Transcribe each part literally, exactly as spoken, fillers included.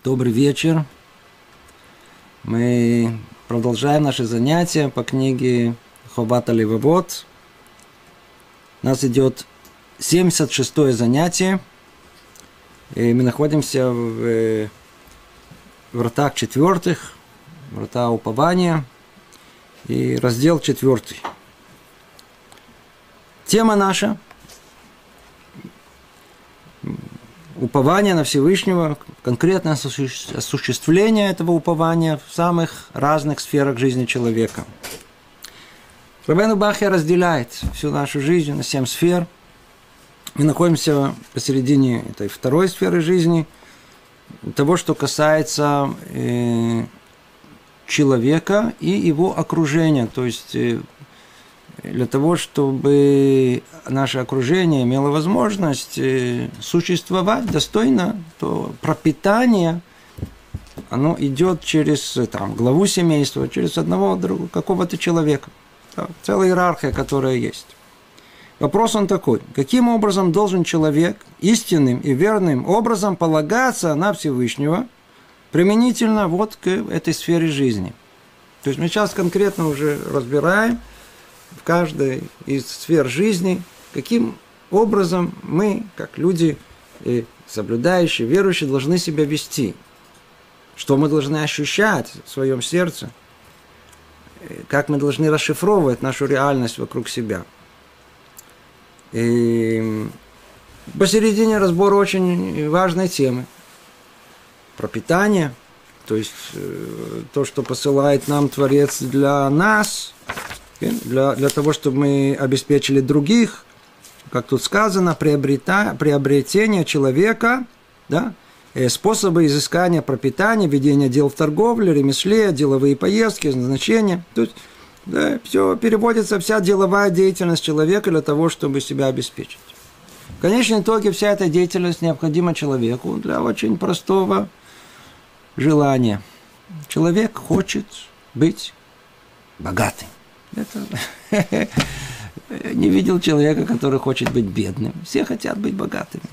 Добрый вечер. Мы продолжаем наши занятия по книге Ховат Алевавот. У нас идет семьдесят шестое занятие. И мы находимся в вратах четвертых, врата упования и раздел четвертый. Тема наша – упование на Всевышнего, конкретное осуществление этого упования в самых разных сферах жизни человека. Рабейну Бахья разделяет всю нашу жизнь на семь сфер. Мы находимся посередине этой второй сферы жизни, того, что касается э, человека и его окружения, то есть э, для того, чтобы наше окружение имело возможность существовать достойно, то пропитание, оно идет через там, главу семейства, через одного другого, какого-то человека. Да, целая иерархия, которая есть. Вопрос он такой: каким образом должен человек истинным и верным образом полагаться на Всевышнего применительно вот к этой сфере жизни? То есть мы сейчас конкретно уже разбираем в каждой из сфер жизни, каким образом мы, как люди соблюдающие, верующие, должны себя вести, что мы должны ощущать в своем сердце, как мы должны расшифровывать нашу реальность вокруг себя. И посередине разбора очень важной темы – пропитание, то есть то, что посылает нам Творец для нас – Для, для того, чтобы мы обеспечили других, как тут сказано, приобрета, приобретение человека, да, способы изыскания пропитания, ведения дел в торговле, ремесле, деловые поездки, назначения. Тут да, все переводится, вся деловая деятельность человека для того, чтобы себя обеспечить. В конечном итоге вся эта деятельность необходима человеку для очень простого желания. Человек хочет быть богатым. Это не видел человека, который хочет быть бедным. Все хотят быть богатыми.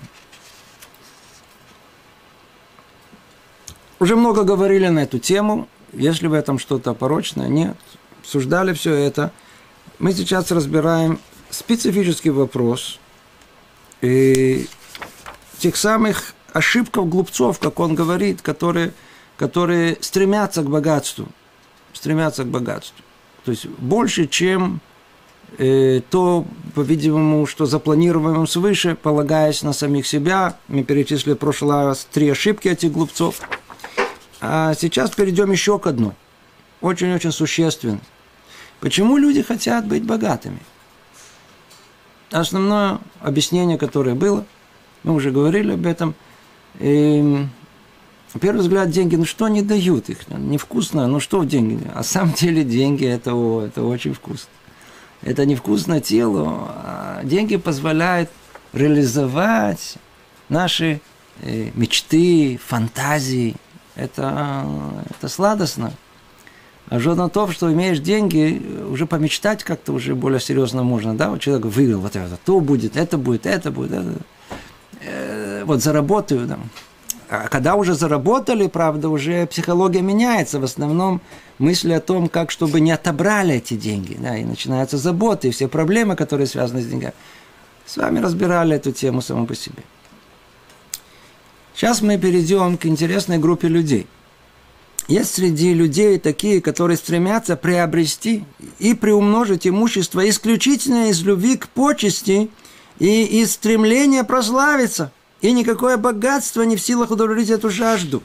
Уже много говорили на эту тему. Есть ли в этом что-то порочное? Нет. Обсуждали все это. Мы сейчас разбираем специфический вопрос и тех самых ошибок глупцов, как он говорит, которые, которые стремятся к богатству. Стремятся к богатству. То есть больше, чем э, то, по-видимому, что запланировано свыше, полагаясь на самих себя. Мы перечислили в прошлый раз три ошибки этих глупцов. А сейчас перейдем еще к одной. Очень-очень существенной. Почему люди хотят быть богатыми? Основное объяснение, которое было, мы уже говорили об этом. Э, На первый взгляд, деньги, ну что они дают их? Невкусно, ну что в деньги? А на самом деле деньги это, это очень вкусно. Это невкусно телу, а деньги позволяют реализовать наши мечты, фантазии. Это, это сладостно. А жена то, что имеешь деньги, уже помечтать как-то уже более серьезно можно. Да? Вот человек выиграл, вот это, то будет, это будет, это будет. Это. Вот заработаю там. А когда уже заработали, правда, уже психология меняется. В основном мысли о том, как чтобы не отобрали эти деньги. Да, и начинаются заботы, и все проблемы, которые связаны с деньгами. С вами разбирали эту тему саму по себе. Сейчас мы перейдем к интересной группе людей. Есть среди людей такие, которые стремятся приобрести и приумножить имущество исключительно из любви к почести и из стремления прославиться. И никакое богатство не в силах удовлетворить эту жажду.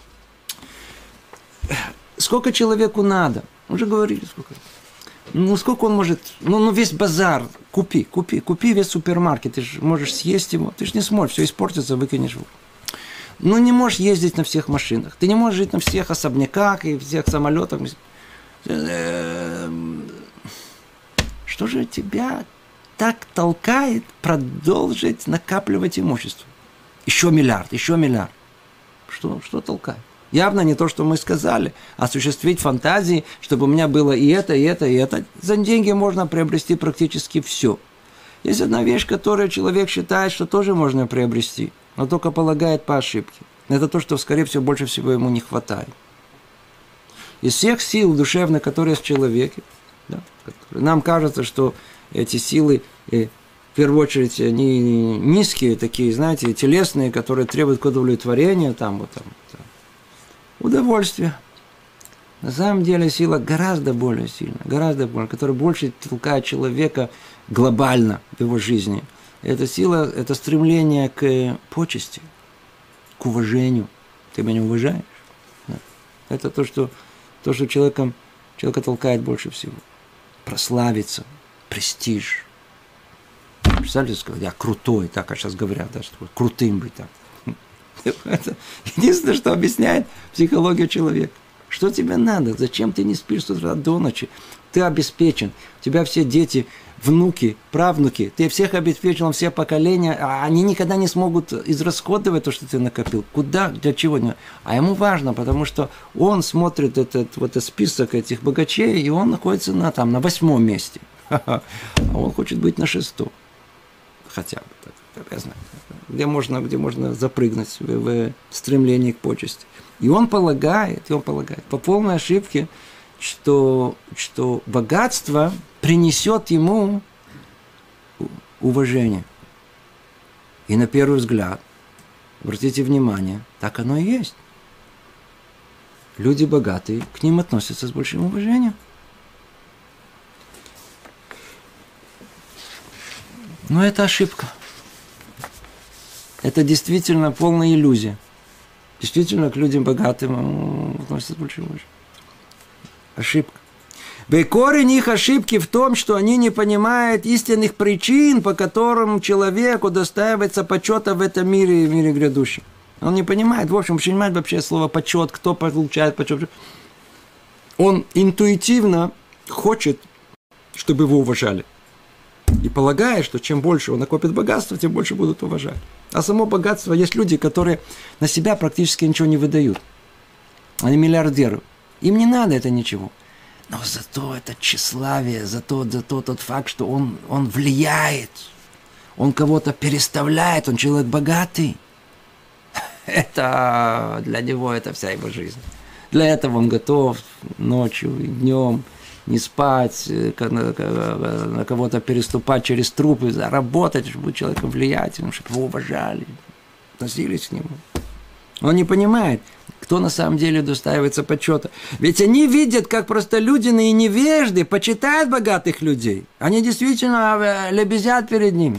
Сколько человеку надо? Уже говорили, сколько. Ну, сколько он может... Ну, ну весь базар купи, купи, купи весь супермаркет. Ты же можешь съесть его. Ты же не сможешь, все испортится, выкинешь его. Ну, не можешь ездить на всех машинах. Ты не можешь жить на всех особняках и всех самолетах. Что же тебя так толкает продолжить накапливать имущество? Еще миллиард, еще миллиард. Что, что толкает? Явно не то, что мы сказали. Осуществить фантазии, чтобы у меня было и это, и это, и это. За деньги можно приобрести практически все. Есть одна вещь, которую человек считает, что тоже можно приобрести, но только полагает по ошибке. Это то, что, скорее всего, больше всего ему не хватает. Из всех сил душевных, которые есть в человеке, да, нам кажется, что эти силы, в первую очередь, они низкие, такие, знаете, телесные, которые требуют удовлетворения, там, вот, там, там, удовольствия. На самом деле сила гораздо более сильная, гораздо более, которая больше толкает человека глобально в его жизни. Эта сила – это стремление к почести, к уважению. Ты меня уважаешь? Да. Это то, что, то, что человеком, человека толкает больше всего. Прославиться, престиж. Представляете, сказать, я крутой, так а сейчас говорят, да, что крутым быть там. Это единственное, что объясняет психологию человека. Что тебе надо? Зачем ты не спишь с утра до ночи? Ты обеспечен. У тебя все дети, внуки, правнуки. Ты всех обеспечил, все поколения. А они никогда не смогут израсходовать то, что ты накопил. Куда? Для чего? А ему важно, потому что он смотрит этот, вот этот список этих богачей, и он находится на, там, на восьмом месте. А он хочет быть на шестом. Хотя бы. Так, я знаю. Где можно, где можно запрыгнуть в, в стремлении к почести. И он полагает, и он полагает по полной ошибке, что, что богатство принесет ему уважение. И на первый взгляд, обратите внимание, так оно и есть. Люди богатые, к ним относятся с большим уважением. Но это ошибка. Это действительно полная иллюзия. Действительно, к людям богатым относятся больше уважения. Ошибка. Корень их ошибки в том, что они не понимают истинных причин, по которым человеку достаивается почета в этом мире, в мире грядущем. Он не понимает, в общем, понимает вообще слово почет, кто получает почет. Он интуитивно хочет, чтобы его уважали. И полагает, что чем больше он накопит богатства, тем больше будут уважать. А само богатство, есть люди, которые на себя практически ничего не выдают. Они миллиардеры. Им не надо это ничего. Но зато это тщеславие, зато, зато тот факт, что он, он влияет, он кого-то переставляет, он человек богатый. Это для него это вся его жизнь. Для этого он готов ночью и днем не спать, на кого-то переступать через трупы, заработать, чтобы быть человеком влиятельным, чтобы его уважали, относились к нему. Он не понимает, кто на самом деле достаивается почета. Ведь они видят, как простолюдины и невежды почитают богатых людей. Они действительно лебезят перед ними.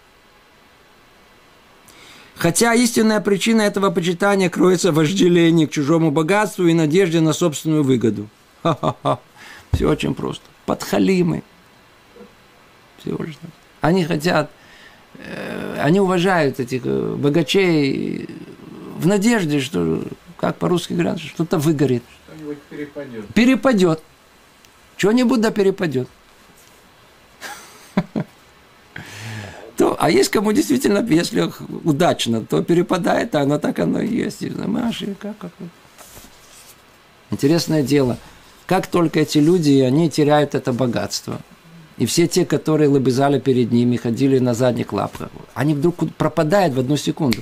Хотя истинная причина этого почитания кроется в вожделении к чужому богатству и надежде на собственную выгоду. Ха-ха-ха. Все очень просто. Подхалимы. Всего лишь. Они хотят, э, они уважают этих богачей в надежде, что, как по-русски говорят, что-то выгорит. Что-нибудь перепадет. Перепадет. Что-нибудь да перепадет. То, а есть кому действительно, если удачно, то перепадает, а оно так оно и есть. Интересное дело. Как только эти люди, они теряют это богатство. И все те, которые лобызали перед ними, ходили на задних лапках, они вдруг пропадают в одну секунду.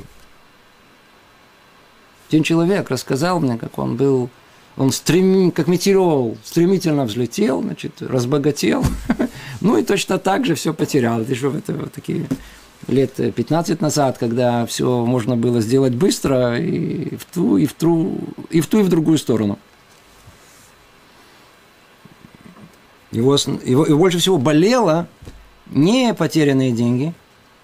Один человек рассказал мне, как он был, он стрем, как метеорол, стремительно взлетел, значит, разбогател. Ну и точно так же все потерял. Это же это вот такие лет пятнадцать назад, когда все можно было сделать быстро и в ту, и в ту, и в ту, и в другую сторону. Его, его, его больше всего болело не потерянные деньги,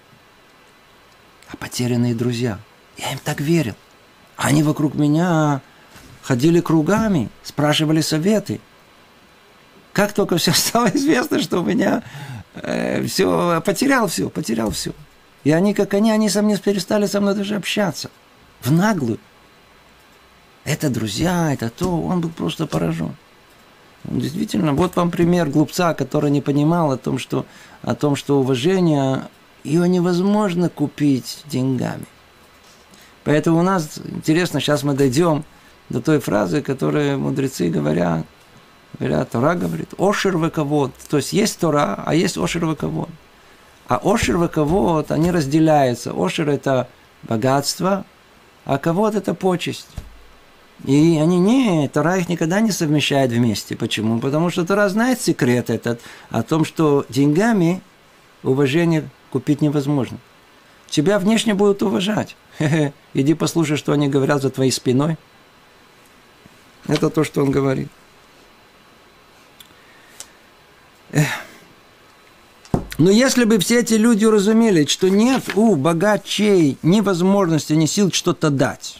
а потерянные друзья. Я им так верил. Они вокруг меня ходили кругами, спрашивали советы. Как только все стало известно, что у меня э, все, потерял все, потерял все. И они, как они, они со мной перестали со мной даже общаться. В наглую. Это друзья, это то. Он был просто поражен. Действительно, вот вам пример глупца, который не понимал о том, что, о том, что уважение его невозможно купить деньгами. Поэтому у нас, интересно, сейчас мы дойдем до той фразы, которую мудрецы говорят. Говорят, Тора говорит, ошер вековод. То есть есть Тора, а есть ошер вековод. А ошер вековод, они разделяются. Ошер – это богатство, а кого-то это почесть. И они не, Тора их никогда не совмещает вместе. Почему? Потому что Тора знает секрет этот о том, что деньгами уважение купить невозможно. Тебя внешне будут уважать. Хе-хе. Иди послушай, что они говорят за твоей спиной. Это то, что он говорит. Эх. Но если бы все эти люди уразумели, что нет у богачей ни возможности, ни сил что-то дать,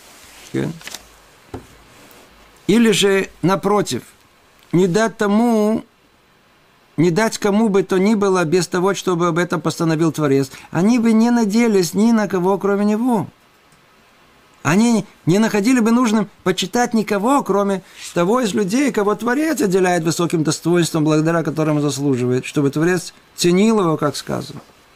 или же, напротив, не дать тому, не дать кому бы то ни было без того, чтобы об этом постановил Творец, они бы не надеялись ни на кого, кроме него. Они не находили бы нужным почитать никого, кроме того из людей, кого Творец отделяет высоким достоинством, благодаря которому заслуживает, чтобы Творец ценил его, как сказано.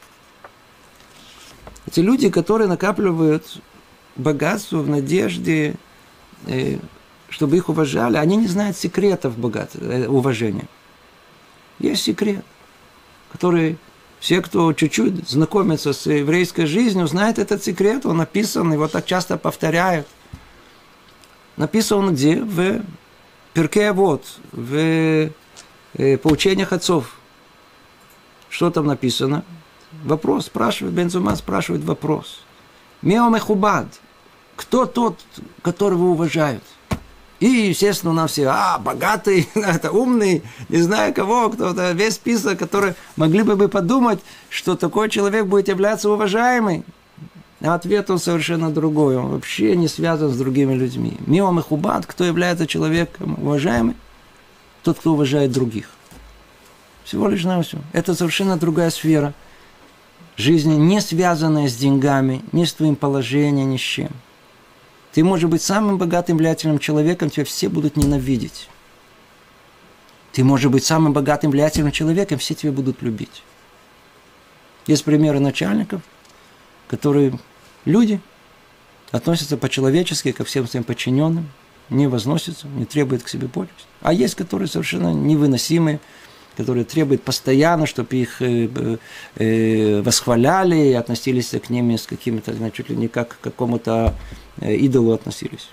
Эти люди, которые накапливают богатство в надежде, чтобы их уважали, они не знают секретов богатства, уважения. Есть секрет, который все, кто чуть-чуть знакомится с еврейской жизнью, знают этот секрет, он написан, его так часто повторяют. Написан он где? В Перкей Авот, в поучениях отцов. Что там написано? Вопрос, спрашивает, Бен Зуман спрашивает вопрос. Мео мехубад. Кто тот, которого уважают? И, естественно, нам все, а, богатый, это умный, не знаю кого, кто-то, весь список, который могли бы подумать, что такой человек будет являться уважаемым. А ответ он совершенно другой, он вообще не связан с другими людьми. Миом и хубат, кто является человеком уважаемым? Тот, кто уважает других. Всего лишь на все. Это совершенно другая сфера жизни, не связанная с деньгами, ни с твоим положением, ни с чем. Ты можешь быть самым богатым, влиятельным человеком, тебя все будут ненавидеть. Ты можешь быть самым богатым, влиятельным человеком, все тебя будут любить. Есть примеры начальников, которые люди относятся по-человечески ко всем своим подчиненным, не возносятся, не требуют к себе почести. А есть, которые совершенно невыносимые, которые требуют постоянно, чтобы их э, э, восхваляли и относились к ним с какими-то, значит, чуть ли не как к какому-то э, идолу относились.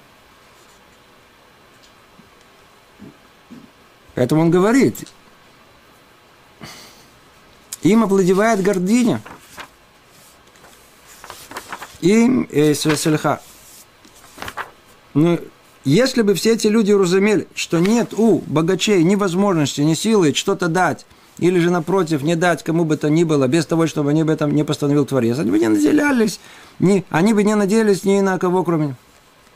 Поэтому он говорит, им овладевает гордыня, им э, сельха. Но если бы все эти люди уразумели, что нет у богачей ни возможности, ни силы что-то дать, или же, напротив, не дать кому бы то ни было, без того, чтобы они об этом не постановил Творец, они бы не наделялись, ни, они бы не надеялись ни на кого, кроме него.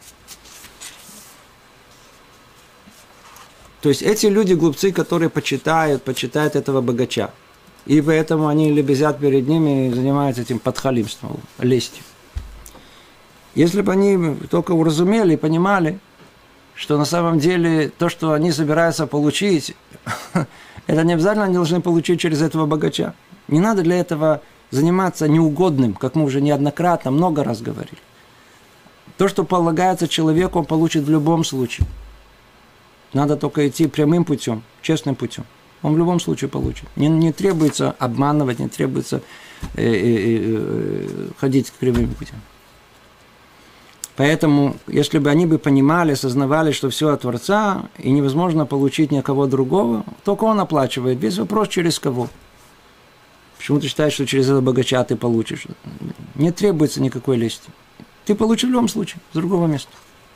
То есть эти люди, глупцы, которые почитают, почитают этого богача, и поэтому они лебезят перед ними и занимаются этим подхалимством, лестью. Если бы они только уразумели и понимали, что на самом деле то, что они собираются получить, это не обязательно они должны получить через этого богача. Не надо для этого заниматься неугодным, как мы уже неоднократно, много раз говорили. То, что полагается человеку, он получит в любом случае. Надо только идти прямым путем, честным путем. Он в любом случае получит. Не, не требуется обманывать, не требуется э, э, э, ходить прямым путем. Поэтому, если бы они бы понимали, осознавали, что все от Творца, и невозможно получить никого другого, только он оплачивает. Весь вопрос, через кого. Почему ты считаешь, что через этого богача ты получишь? Не требуется никакой лести. Ты получишь в любом случае, с другого места.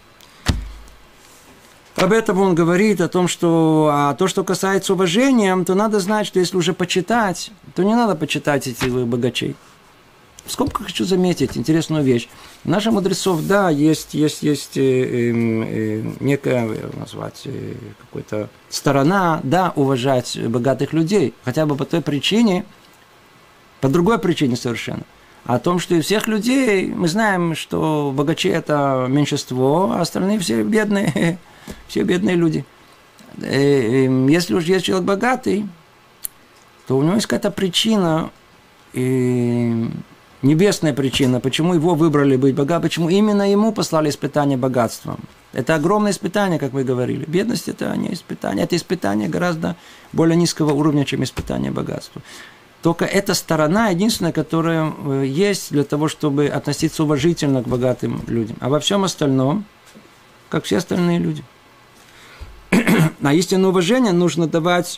Об этом он говорит, о том, что а то, что касается уважения, то надо знать, что если уже почитать, то не надо почитать этих богачей. В скобках хочу заметить интересную вещь. У наших мудрецов, да, есть, есть, есть э, э, некая, назвать, э, какая-то сторона, да, уважать богатых людей. Хотя бы по той причине, по другой причине совершенно. О том, что из всех людей мы знаем, что богачи – это меньшинство, а остальные все бедные, все бедные люди. Э, э, если уж есть человек богатый, то у него есть какая-то причина, э, небесная причина, почему его выбрали быть богатым, почему именно ему послали испытание богатством. Это огромное испытание, как мы говорили. Бедность – это не испытание, это испытание гораздо более низкого уровня, чем испытание богатства. Только эта сторона единственная, которая есть для того, чтобы относиться уважительно к богатым людям. А во всем остальном, как все остальные люди. А истинное уважение нужно давать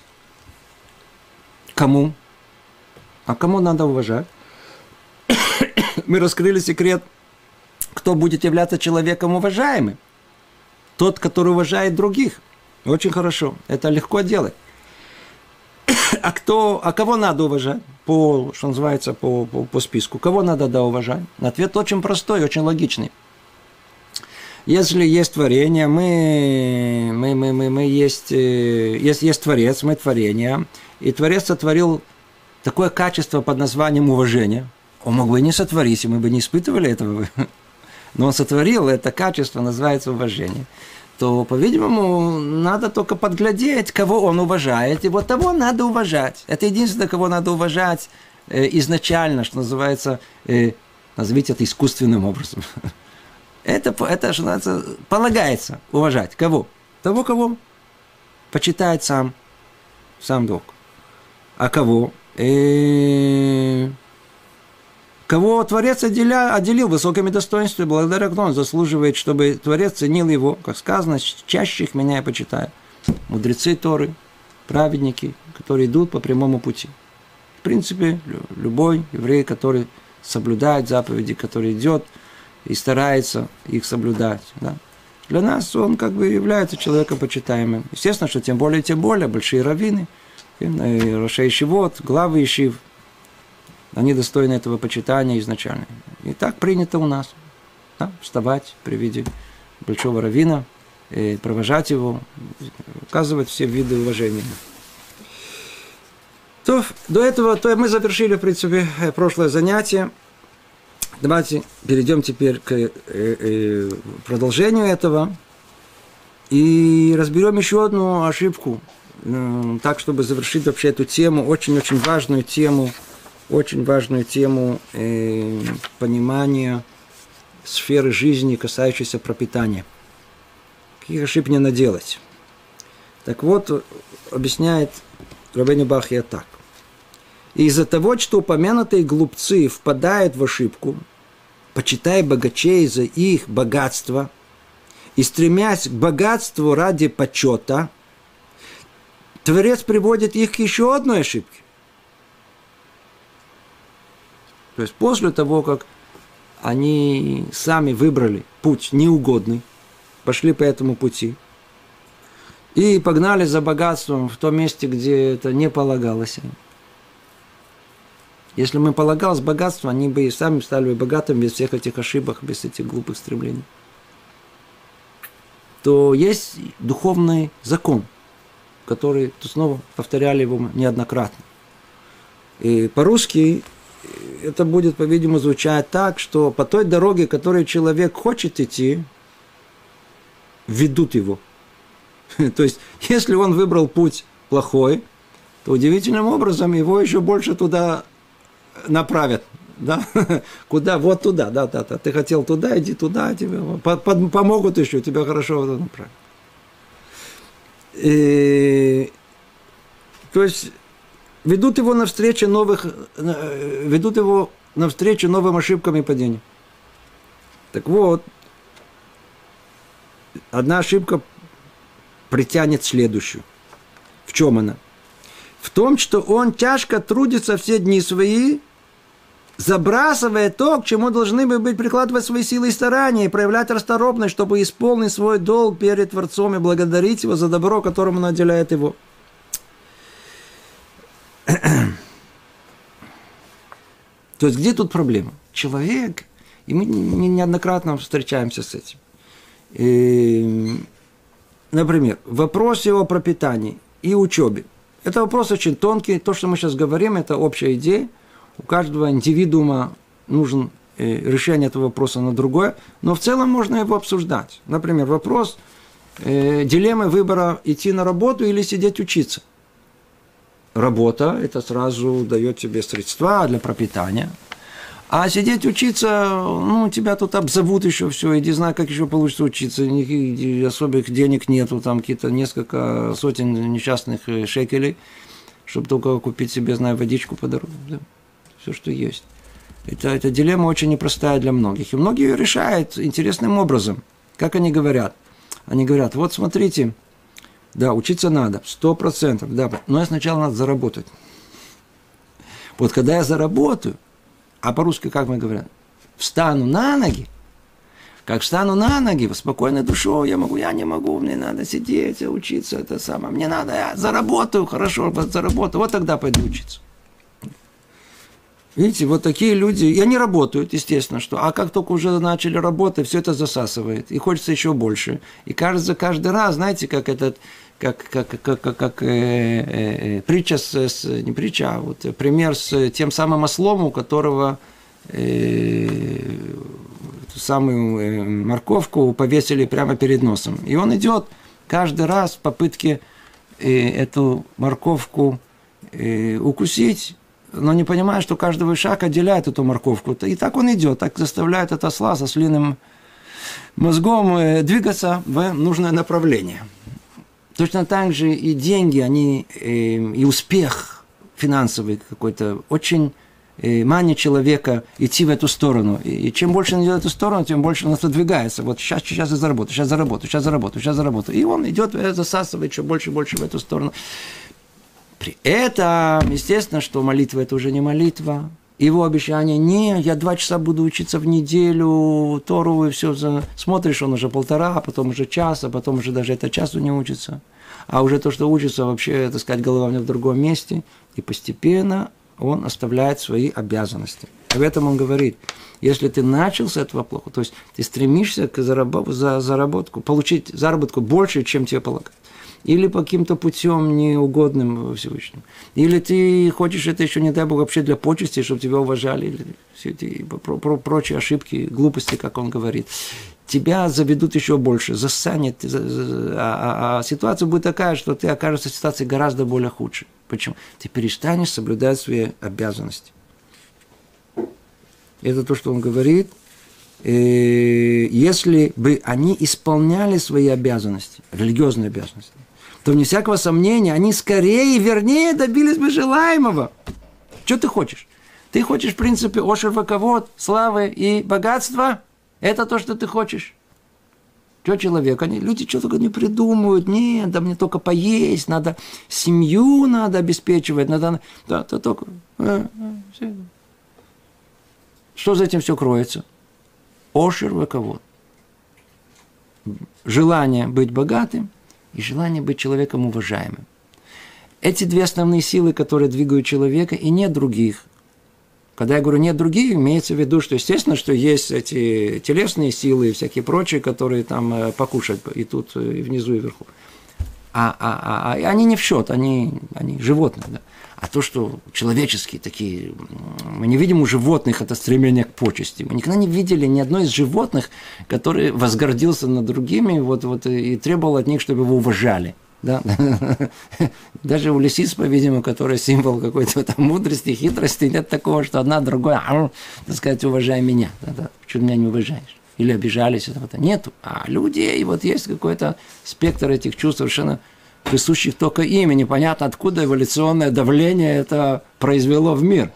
кому? А кому надо уважать? Мы раскрыли секрет, кто будет являться человеком уважаемым. Тот, который уважает других. Очень хорошо. Это легко делать. А, кто, а кого надо уважать? По, что называется, по, по, по списку. Кого надо да, уважать? Ответ очень простой, очень логичный. Если есть творение, мы, мы, мы, мы, мы есть, есть, есть Творец, мы творение. И Творец сотворил такое качество под названием уважение. Он мог бы и не сотворить, и мы бы не испытывали этого. Но он сотворил это качество, называется уважение. То, по-видимому, надо только подглядеть, кого он уважает, и вот того надо уважать. Это единственное, кого надо уважать э, изначально, что называется, э, назовите это искусственным образом. Это, это, что называется, полагается уважать. Кого? Того, кого почитает сам, сам Бог. А кого? Э, Кого Творец отделя, отделил высокими достоинствами, благодаря кому он заслуживает, чтобы Творец ценил его, как сказано, чаще их меня я почитаю. Мудрецы Торы, праведники, которые идут по прямому пути. В принципе, любой еврей, который соблюдает заповеди, который идет и старается их соблюдать. Да. Для нас он как бы является человеком почитаемым. Естественно, что тем более, тем более, большие раввины, рашей ешивот, главы ешив, они достойны этого почитания изначально. И так принято у нас. Да, вставать при виде большого раввина, и провожать его, указывать все виды уважения. То, до этого то мы завершили, в принципе, прошлое занятие. Давайте перейдем теперь к э, э, продолжению этого и разберем еще одну ошибку, э, так, чтобы завершить вообще эту тему, очень-очень важную тему, очень важную тему э, понимания сферы жизни, касающейся пропитания. Каких ошибок не надо делать? Так вот, объясняет Рабейну Бахья так. Из-за того, что упомянутые глупцы впадают в ошибку, почитая богачей за их богатство и стремясь к богатству ради почета, Творец приводит их к еще одной ошибке. То есть после того, как они сами выбрали путь неугодный, пошли по этому пути и погнали за богатством в том месте, где это не полагалось им. Если бы полагалось богатство, они бы и сами стали бы богатыми без всех этих ошибок, без этих глупых стремлений. То есть духовный закон, который, то снова повторяли его неоднократно. И по-русски это будет, по-видимому, звучать так, что по той дороге, которой человек хочет идти, ведут его. То есть, если он выбрал путь плохой, то удивительным образом его еще больше туда направят. Да? Куда? Вот туда. Да, да, да. Ты хотел туда, иди туда, тебе помогут еще, тебя хорошо направят. И, то есть, ведут его навстречу новых, ведут его навстречу новым ошибкам и падениям. Так вот, одна ошибка притянет следующую. В чем она? В том, что он тяжко трудится все дни свои, забрасывая то, к чему должны бы быть прикладывать свои силы и старания, и проявлять расторопность, чтобы исполнить свой долг перед Творцом и благодарить его за добро, которым он отделяет его. То есть, где тут проблема? Человек, и мы неоднократно встречаемся с этим. И, например, в вопросе о пропитании и учебе. Это вопрос очень тонкий. То, что мы сейчас говорим, это общая идея. У каждого индивидуума нужен решение этого вопроса на другое. Но в целом можно его обсуждать. Например, вопрос э, дилеммы выбора идти на работу или сидеть учиться. Работа, это сразу дает тебе средства для пропитания. А сидеть учиться, ну, тебя тут обзовут еще все, иди знай, как еще получится учиться. Никаких особых денег нету, там какие-то несколько сотен несчастных шекелей. чтобы только купить себе, знаю, водичку по дороге. Да. Все, что есть. Это, эта дилемма очень непростая для многих. И многие ее решают интересным образом. Как они говорят? Они говорят, вот смотрите, да, учиться надо, сто процентов, да, но сначала надо заработать. Вот когда я заработаю, а по-русски как мы говорим, встану на ноги, как встану на ноги, спокойной душой, я могу, я не могу, мне надо сидеть, учиться, это самое, мне надо, я заработаю, хорошо, заработаю, вот тогда пойду учиться. Видите, вот такие люди, и они работают, естественно, что, а как только уже начали работать, все это засасывает, и хочется еще больше. И кажется, каждый раз, знаете, как этот, как, как, как, как, как э, э, притча, с, с, не притча, а вот пример с тем самым ослом, у которого э, эту самую э, морковку повесили прямо перед носом. И он идет каждый раз в попытке э, эту морковку э, укусить, но не понимая, что каждый шаг отделяет эту морковку. И так он идет, так заставляет этот осла со слиным мозгом двигаться в нужное направление. Точно так же и деньги, они, и успех финансовый какой-то очень манит человека идти в эту сторону. И чем больше он идет в эту сторону, тем больше он отодвигается. Вот сейчас, сейчас я заработаю, сейчас заработаю, сейчас заработаю, сейчас заработаю. И он идет, засасывает еще больше и больше в эту сторону. При этом, естественно, что молитва – это уже не молитва. Его обещание – не, я два часа буду учиться в неделю, Тору, и все. Смотришь, он уже полтора, а потом уже час, а потом уже даже это часу не учится. А уже то, что учится, вообще, так сказать, голова у него в другом месте. И постепенно он оставляет свои обязанности. Об этом он говорит. Если ты начал с этого плохо, то есть ты стремишься к заработ- за заработку, получить заработку больше, чем тебе полагают. Или по каким-то путем неугодным Всевышнему. Или ты хочешь это еще, не дай Бог, вообще для почести, чтобы тебя уважали. Или все эти про- про- прочие ошибки, глупости, как он говорит. Тебя заведут еще больше, засанет. А, а, а ситуация будет такая, что ты окажешься в ситуации гораздо более худшей. Почему? Ты перестанешь соблюдать свои обязанности. Это то, что он говорит. Если бы они исполняли свои обязанности, религиозные обязанности, то, вне всякого сомнения, они скорее и вернее добились бы желаемого. Что ты хочешь? Ты хочешь, в принципе, ошер ваковод, славы и богатства? Это то, что ты хочешь. Что человек? Они, люди что только не придумывают. Нет, да мне только поесть, надо семью надо обеспечивать, надо... Да, то только... Что за этим все кроется? Ошер ваковод. Желание быть богатым и желание быть человеком уважаемым. Эти две основные силы, которые двигают человека, и нет других. Когда я говорю «нет других», имеется в виду, что естественно, что есть эти телесные силы и всякие прочие, которые там покушать и тут, и внизу, и вверху. А, а, а, а они не в счет, они, они животные. Да? А то, что человеческие такие, мы не видим у животных это стремление к почести. Мы никогда не видели ни одной из животных, который возгордился над другими вот, вот, и требовал от них, чтобы его уважали. Да? Даже у лисиц, по-видимому, который символ какой-то там мудрости, хитрости, нет такого, что одна другая, так сказать, уважай меня. Да-да, почему меня не уважаешь? Или обижались, этого-то нету. А людей, вот есть какой-то спектр этих чувств, совершенно присущих только им, и непонятно, откуда эволюционное давление это произвело в мир.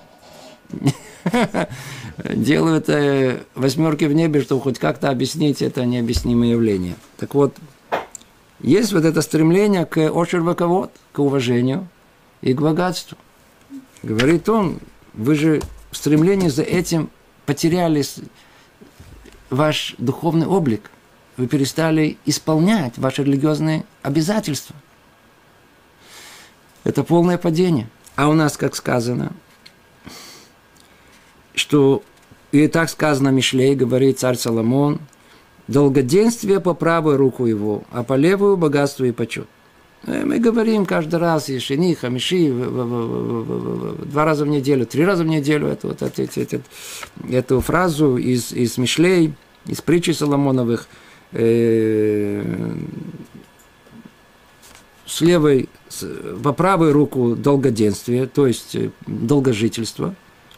Делают восьмерки в небе, чтобы хоть как-то объяснить это необъяснимое явление. Так вот, есть вот это стремление к ошер ваковод, к уважению и к богатству. Говорит он, вы же в стремлении за этим потеряли ваш духовный облик. Вы перестали исполнять ваши религиозные обязательства. Это полное падение. А у нас, как сказано, что и так сказано Мишлей, говорит царь Соломон, долгоденствие по правую руку его, а по левую богатство и почет. Мы говорим каждый раз, и шини, хамиши, два раза в неделю, три раза в неделю эту, вот, эту, эту, эту фразу из, из Мишлей, из притчи Соломоновых, э, с левой, с, по правую руку долгоденствие, то есть долгожительство.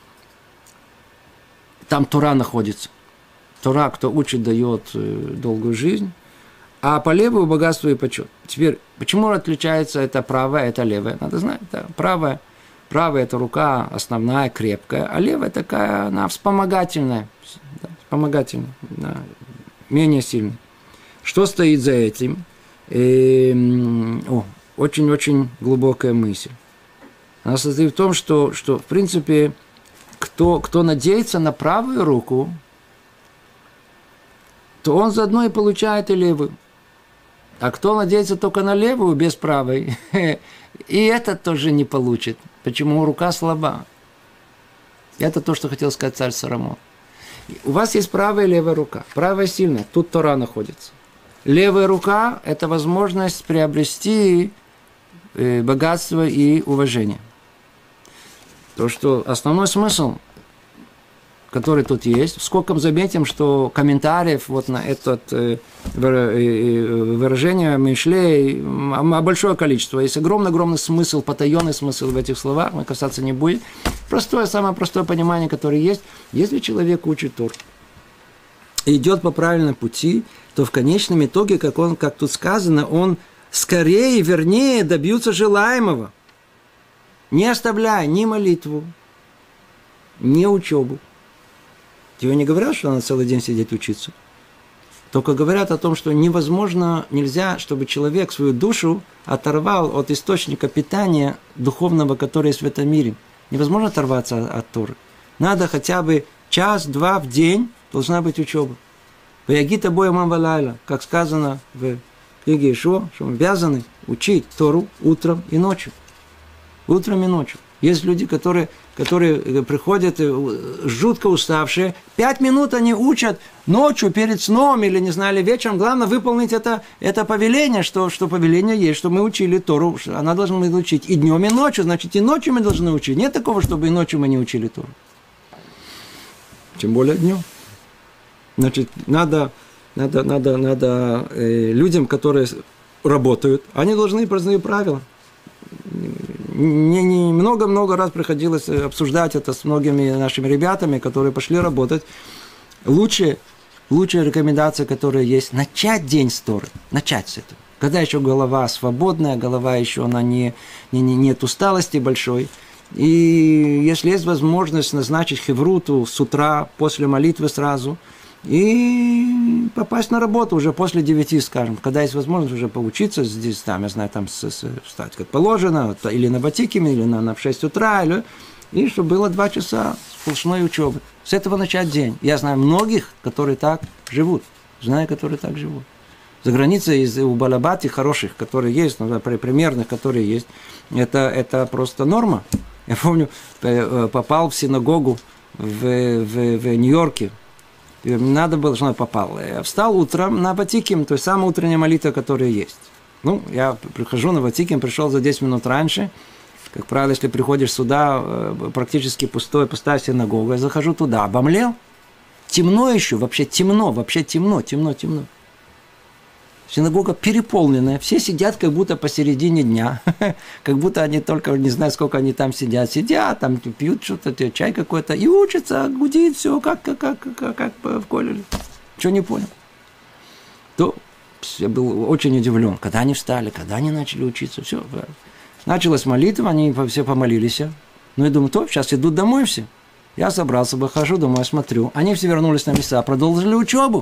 Там Тора находится. Тора, кто учит, дает долгую жизнь, а по левую богатство и почет. Теперь, почему отличается это правая, это левая? Надо знать, да, правая. Правая – это рука основная, крепкая, а левая такая, она вспомогательная, да, вспомогательная, да, менее сильная. Что стоит за этим? И, о, очень-очень глубокая мысль. Она состоит в том, что, что в принципе, кто, кто надеется на правую руку, то он заодно и получает и левую. А кто надеется только на левую, без правой, и это тоже не получит. Почему? Рука слаба. Это то, что хотел сказать царь Соломон. У вас есть правая и левая рука. Правая сильная, тут Тора находится. Левая рука – это возможность приобрести богатство и уважение. То, что основной смысл, который тут есть, сколько мы заметим, что комментариев вот на это выражение Мишлей большое количество. Есть огромный-огромный смысл, потаенный смысл в этих словах, мы касаться не будем. Простое, самое простое понимание, которое есть. Если человек учит Тору и идет по правильному пути, то в конечном итоге, как, он, как тут сказано, он скорее, вернее добьется желаемого, не оставляя ни молитву, ни учебу. Тебе не говорят, что надо целый день сидеть учиться. Только говорят о том, что невозможно, нельзя, чтобы человек свою душу оторвал от источника питания духовного, который есть в этом мире. Невозможно оторваться от, от Торы. Надо хотя бы час-два в день должна быть учеба. «Ваягита боя мам валайла», как сказано в книге Ишуа, что мы обязаны учить Тору утром и ночью. Утром и ночью. Есть люди, которые, которые приходят жутко уставшие, пять минут они учат ночью перед сном или, не знаю, вечером. Главное выполнить это, это повеление, что, что повеление есть, что мы учили Тору, она должна быть учить и днем, и ночью, значит, и ночью мы должны учить. Нет такого, чтобы и ночью мы не учили Тору. Тем более днем. Значит, надо, надо, надо, надо э, людям, которые работают, они должны простые правила. Мне не много-много раз приходилось обсуждать это с многими нашими ребятами, которые пошли работать. Лучше, лучшая рекомендация, которая есть, начать день с Торы. Начать с этого. Когда еще голова свободная, голова еще она не, не, не, нет усталости большой. И если есть возможность назначить хевруту с утра, после молитвы сразу, и попасть на работу уже после девяти, скажем, когда есть возможность уже поучиться здесь, там, я знаю, там с, с, встать как положено, или на батикиме, или на, на в шесть утра, или, и чтобы было два часа сплошной учебы. С этого начать день. Я знаю многих, которые так живут, знаю, которые так живут. За границей из у Балабати хороших, которые есть, ну, примерных, которые есть, это, это просто норма. Я помню, попал в синагогу в, в, в Нью-Йорке. И надо было, что я попал. Я встал утром на Ватиким, то есть самая утренняя молитва, которая есть. Ну, я прихожу на Ватиким, пришел за десять минут раньше. Как правило, если приходишь сюда, практически пустой, пустая синагога, я захожу туда, обомлел. Темно еще, вообще темно, вообще темно, темно, темно. Синагога переполненная, все сидят как будто посередине дня, как будто они только, не знаю, сколько они там сидят, сидят, там пьют что-то, чай какой-то, и учатся, гудит все, как, как, как, как, как в колледже. Чего не понял? То я был очень удивлен, когда они встали, когда они начали учиться, все. Началась молитва, они все помолились. Ну, я думаю, то, сейчас идут домой все. Я собрался, выхожу домой, смотрю, они все вернулись на места, продолжили учебу.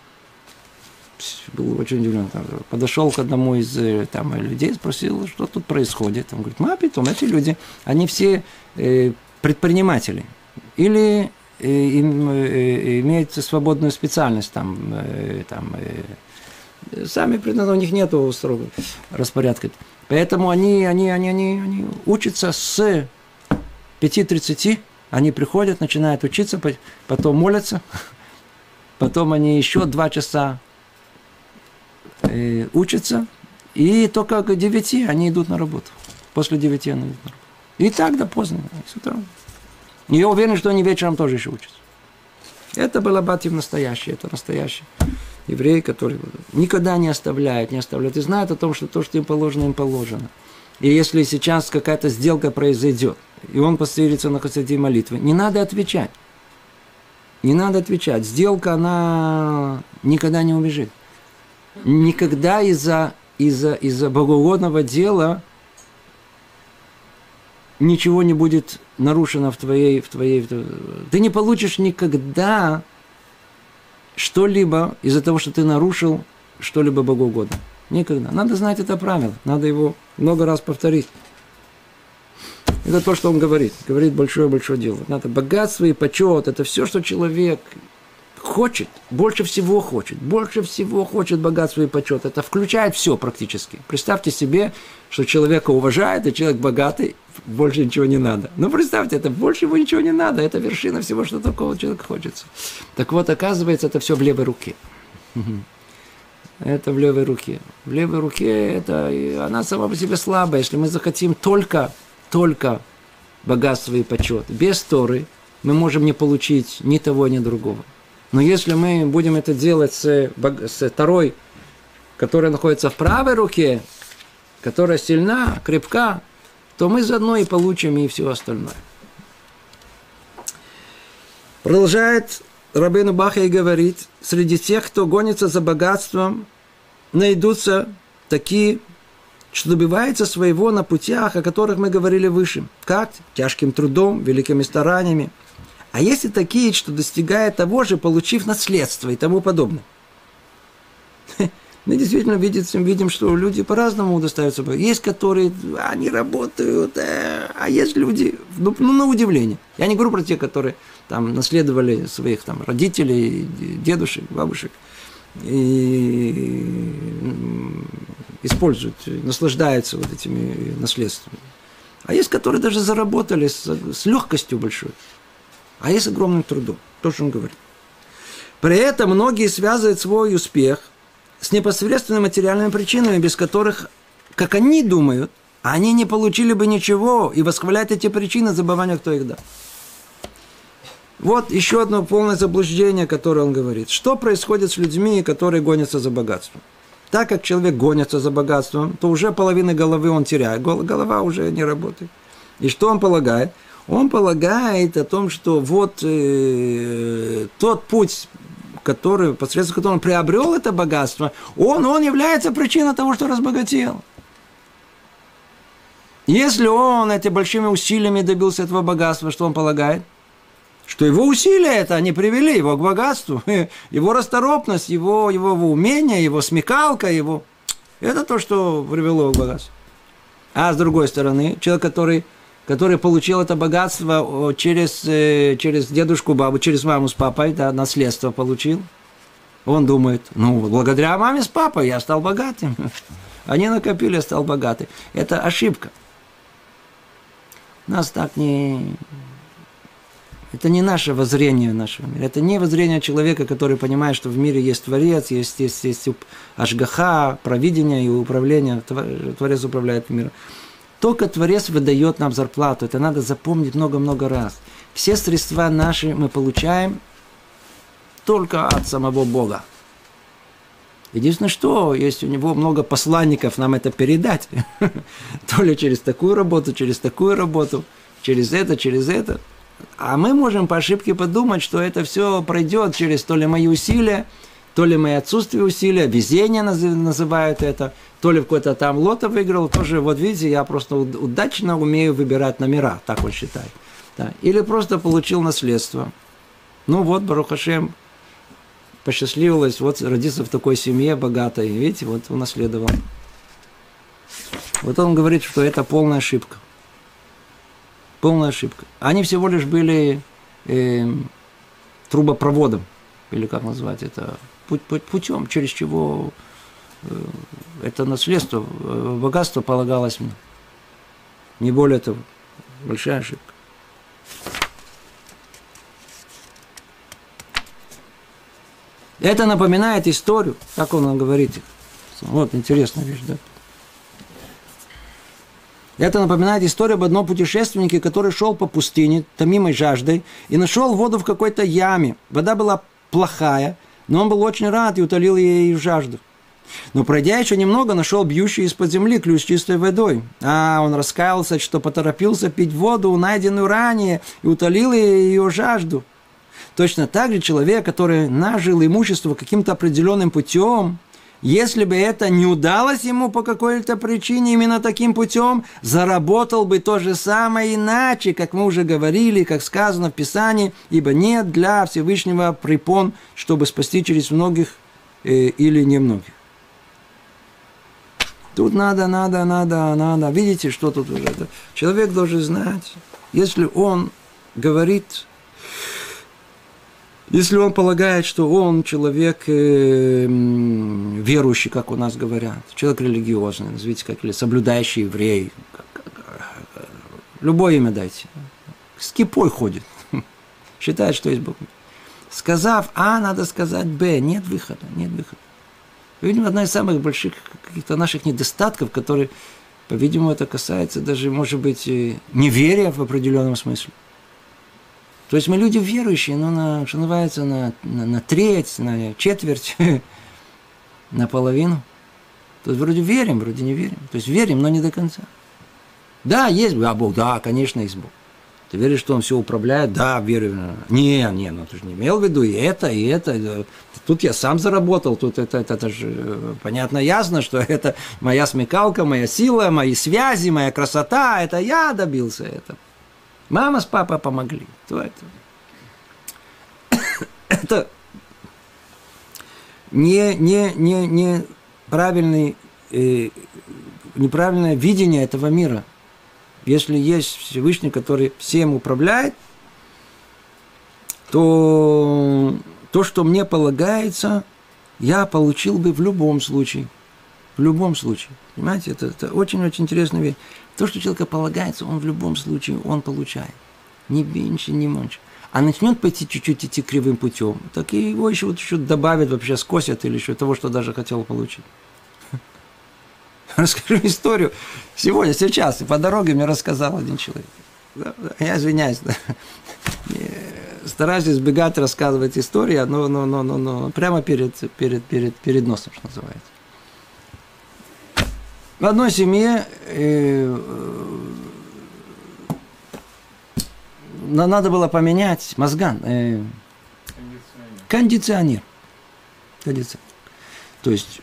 Был очень удивлен. Подошел к одному из там, людей, спросил, что тут происходит. Он говорит, а потом эти люди, они все э, предприниматели. Или э, им, э, имеют свободную специальность. Там, э, там, э, сами, у них нет строгого распорядка. Поэтому они, они, они, они, они учатся с пяти тридцати. Они приходят, начинают учиться, потом молятся. Потом они еще два часа учатся, и только к девяти они идут на работу. После девяти они идут на работу. И так до поздно, с утра. И я уверен, что они вечером тоже еще учатся. Это Балабати настоящий, это настоящий еврей, который никогда не оставляет, не оставляет. И знает о том, что то, что им положено, им положено. И если сейчас какая-то сделка произойдет, и он посерится на хасиде молитвы, не надо отвечать. Не надо отвечать. Сделка, она никогда не убежит. Никогда из-за из-за, из-за богоугодного дела ничего не будет нарушено в твоей, в твоей... Ты не получишь никогда что-либо из-за того, что ты нарушил что-либо богоугодно. Никогда. Надо знать это правило. Надо его много раз повторить. Это то, что он говорит. Говорит большое-большое дело. Надо богатство и почет. Это все, что человек хочет. Больше всего хочет. Больше всего хочет богатство и почет. Это включает все практически. Представьте себе, что человека уважает, и человек богатый, больше ничего не надо. Ну, представьте, это больше ему ничего не надо. Это вершина всего, что такого человека хочется. Так вот, оказывается, это все в левой руке. Это в левой руке. В левой руке это, она сама по себе слабая. Если мы захотим только, только богатство и почет, без Торы, мы можем не получить ни того, ни другого. Но если мы будем это делать с, с Торой, которая находится в правой руке, которая сильна, крепка, то мы заодно и получим и все остальное. Продолжает Рабейну Бахья и говорит, среди тех, кто гонится за богатством, найдутся такие, что добиваются своего на путях, о которых мы говорили выше. Как? Тяжким трудом, великими стараниями. А есть и такие, что достигают того же, получив наследство и тому подобное. Мы действительно видим, видим, что люди по-разному удостаиваются. Есть, которые, они работают, а есть люди, ну, ну, на удивление. Я не говорю про те, которые там наследовали своих там родителей, дедушек, бабушек, и используют, наслаждаются вот этими наследствами. А есть, которые даже заработали с, с легкостью большой. А есть огромным трудом. То, что он говорит. При этом многие связывают свой успех с непосредственными материальными причинами, без которых, как они думают, они не получили бы ничего и восхваляют эти причины, забывая, кто их дал. Вот еще одно полное заблуждение, которое он говорит. Что происходит с людьми, которые гонятся за богатством? Так как человек гонится за богатством, то уже половину головы он теряет. Голова уже не работает. И что он полагает? Он полагает о том, что вот э, тот путь, который, посредством которого он приобрел это богатство, он, он является причиной того, что разбогател. Если он этими большими усилиями добился этого богатства, что он полагает? Что его усилия это они привели его к богатству, его расторопность, его, его умение, его смекалка, его... Это то, что привело его к богатству. А с другой стороны, человек, который, который получил это богатство через, через дедушку, бабу, через маму с папой, да, наследство получил, он думает, ну, благодаря маме с папой я стал богатым. Они накопили, я стал богатым. Это ошибка. Нас так не... Это не наше воззрение нашего мира. Это не воззрение человека, который понимает, что в мире есть Творец, есть, есть, есть ашгаха, провидение и управление. Творец управляет миром. Только Творец выдает нам зарплату. Это надо запомнить много-много раз. Все средства наши мы получаем только от самого Бога. Единственное, что есть у него много посланников нам это передать. То ли через такую работу, через такую работу, через это, через это. А мы можем по ошибке подумать, что это все пройдет через то ли мои усилия, то ли мои отсутствие усилия, везение называют это, то ли какой-то там лото выиграл, тоже, вот видите, я просто удачно умею выбирать номера, так он считает. Да. Или просто получил наследство. Ну вот, Барух Ашем, посчастливилось вот родиться в такой семье богатой, видите, вот унаследовал. Вот он говорит, что это полная ошибка. Полная ошибка. Они всего лишь были э, трубопроводом, или как назвать это, путь, путь, путем, через чего э, это наследство, э, богатство полагалось мне. Не более того. Большая ошибка. Это напоминает историю, как он говорит. Вот интересная вещь, да? Это напоминает историю об одном путешественнике, который шел по пустыне, томимой жаждой, и нашел воду в какой-то яме. Вода была плохая, но он был очень рад и утолил ей жажду. Но пройдя еще немного, нашел бьющий из-под земли ключ с чистой водой. А он раскаялся, что поторопился пить воду, найденную ранее, и утолил ее жажду. Точно так же человек, который нажил имущество каким-то определенным путем, если бы это не удалось ему по какой-то причине именно таким путем, заработал бы то же самое иначе, как мы уже говорили, как сказано в Писании, ибо нет для Всевышнего препон, чтобы спасти через многих э, или немногих. Тут надо, надо, надо, надо. Видите, что тут уже? Человек должен знать, если он говорит, если он полагает, что он человек э, верующий, как у нас говорят, человек религиозный, назовите как, или соблюдающий еврей, любое имя дайте, с кипой ходит, считает, что есть Бог. Сказав А, надо сказать Б, нет выхода, нет выхода. Видимо, одна из самых больших каких-то наших недостатков, которые, по-видимому, это касается даже, может быть, неверия в определенном смысле. То есть мы люди верующие, но, на, что называется, на, на, на треть, на четверть, на половину. То есть вроде верим, вроде не верим. То есть верим, но не до конца. Да, есть а Бог, да, конечно, есть Бог. Ты веришь, что Он все управляет? Да, верю. Не, не, ну ты же не имел в виду и это, и это. Тут я сам заработал, тут это, это, это же понятно, ясно, что это моя смекалка, моя сила, мои связи, моя красота, это я добился этого. Мама с папой помогли. То это? Это не, не, не, не правильный, э, неправильное видение этого мира. Если есть Всевышний, который всем управляет, то то, что мне полагается, я получил бы в любом случае. В любом случае. Понимаете, это, это очень-очень интересная вещь. То, что человеку полагается, он в любом случае, он получает. Ни меньше, ни меньше. А начнет пойти чуть-чуть идти кривым путем, так и его еще вот чуть-чуть добавят, вообще скосят или еще того, что даже хотел получить. Расскажу историю. Сегодня, сейчас, по дороге мне рассказал один человек. Я извиняюсь. Да. Стараюсь избегать рассказывать истории, но, но, но, но, но прямо перед, перед, перед, перед носом, что называется. В одной семье э, надо было поменять мозган, э, кондиционер. кондиционер. То есть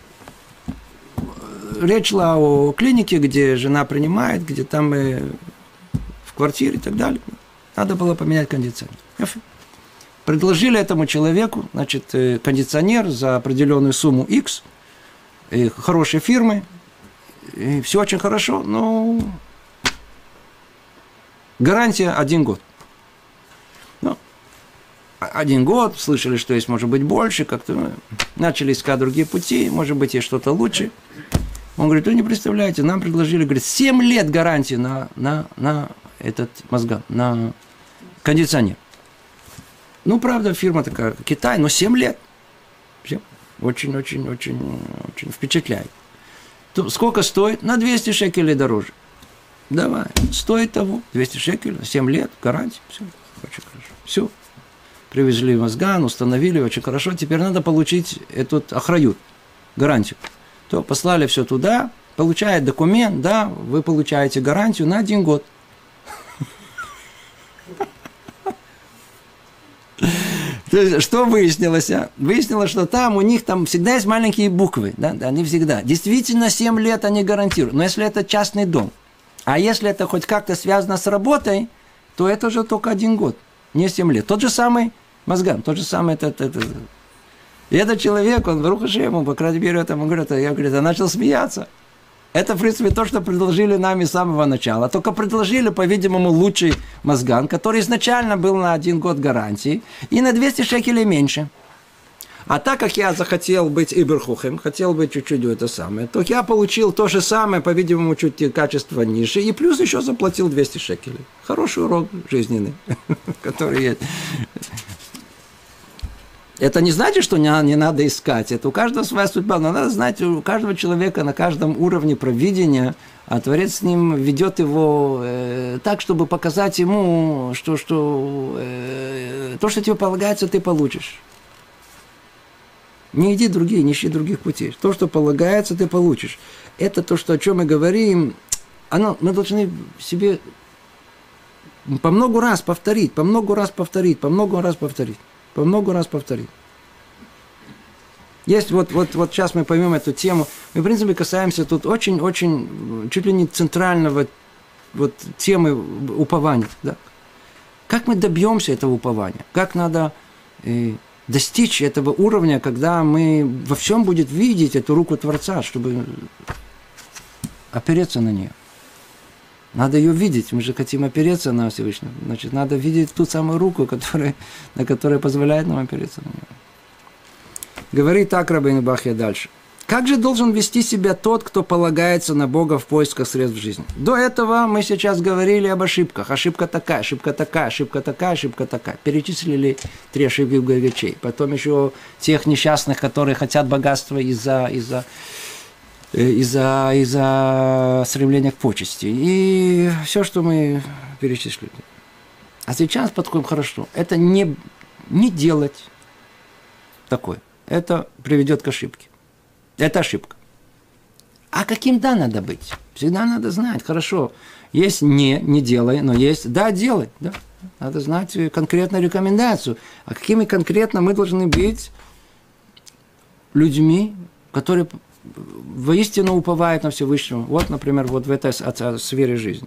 речь шла о клинике, где жена принимает, где там э, в квартире и так далее. Надо было поменять кондиционер. Предложили этому человеку, значит, э, кондиционер за определенную сумму X, э, хорошей фирмы. И все очень хорошо, но гарантия один год. Ну, один год, слышали, что есть, может быть, больше, как-то начали искать другие пути, может быть, есть что-то лучше. Он говорит, вы не представляете, нам предложили, говорит, семь лет гарантии на, на, на этот мозган, на кондиционер. Ну, правда, фирма такая, Китай, но семь лет. Очень-очень-очень-очень впечатляет. Сколько стоит? На двести шекелей дороже. Давай, стоит того. двести шекелей, семь лет, гарантия. Все, очень хорошо. Все. Привезли мозган, установили, очень хорошо. Теперь надо получить этот охрают, гарантию. То послали все туда, получает документ, да, вы получаете гарантию на один год. То есть, что выяснилось? А? Выяснилось, что там у них там всегда есть маленькие буквы. Да? Да, не всегда. Действительно, семь лет они гарантируют. Но если это частный дом, а если это хоть как-то связано с работой, то это уже только один год, не семь лет. Тот же самый мозган, тот же самый... Это, это, это. И этот человек, он, Барух Ашем, по крайней мере, это, он говорит, я, говорит, я начал смеяться. Это, в принципе, то, что предложили нам с самого начала. Только предложили, по-видимому, лучший мозган, который изначально был на один год гарантии, и на двести шекелей меньше. А так как я захотел быть иберхухем, хотел быть чуть-чуть это самое, то я получил то же самое, по-видимому, чуть качество ниже, и плюс еще заплатил двести шекелей. Хороший урок жизненный, который есть. Это не значит, что не, не надо искать. Это у каждого своя судьба. Но надо знать, у каждого человека на каждом уровне провидения, а Творец с ним ведет его э, так, чтобы показать ему, что, что э, то, что тебе полагается, ты получишь. Не иди другие, не ищи других путей. То, что полагается, ты получишь. Это то, что, о чем мы говорим, оно, мы должны себе по много раз повторить, по много раз повторить, по много раз повторить. По много раз повторить. Есть вот, вот, вот сейчас мы поймем эту тему. Мы, в принципе, касаемся тут очень-очень, чуть ли не центрального вот, темы упования. Да? Как мы добьемся этого упования? Как надо э, достичь этого уровня, когда мы во всем будем видеть эту руку Творца, чтобы опереться на нее? Надо ее видеть. Мы же хотим опереться на Всевышнего. Значит, надо видеть ту самую руку, которая, на которая позволяет нам опереться на нее. Говорит так Рабейну Бахья дальше. Как же должен вести себя тот, кто полагается на Бога в поисках средств жизни? До этого мы сейчас говорили об ошибках. Ошибка такая, ошибка такая, ошибка такая, ошибка такая. Перечислили три ошибки богачей. Потом еще тех несчастных, которые хотят богатства из-за, из-за, из-за, из-за стремления к почести. И все, что мы перечислили. А сейчас подходим хорошо. Это не, не делать такое. Это приведет к ошибке. Это ошибка. А каким да надо быть? Всегда надо знать. Хорошо. Есть не, не делай, но есть да, делай. Да. Надо знать конкретную рекомендацию. А какими конкретно мы должны быть людьми, которые воистину уповают на Всевышнего. Вот, например, вот в этой сфере жизни.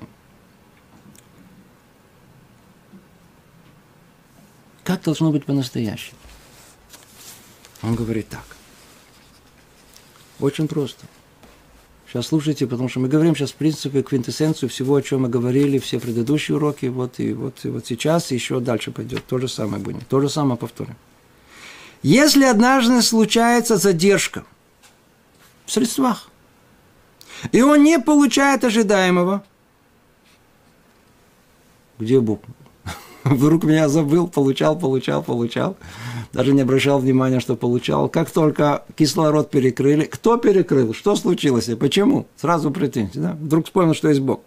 Как должно быть по-настоящему? Он говорит так. Очень просто. Сейчас слушайте, потому что мы говорим сейчас, в принципе, квинтэссенцию всего, о чем мы говорили, все предыдущие уроки, вот и вот, и вот сейчас, и еще дальше пойдет. То же самое будет. То же самое повторим. Если однажды случается задержка в средствах, и он не получает ожидаемого, где Бог? Вдруг меня забыл, получал, получал, получал. Даже не обращал внимания, что получал. Как только кислород перекрыли. Кто перекрыл? Что случилось? И почему? Сразу претензии. Да? Вдруг вспомнил, что есть Бог.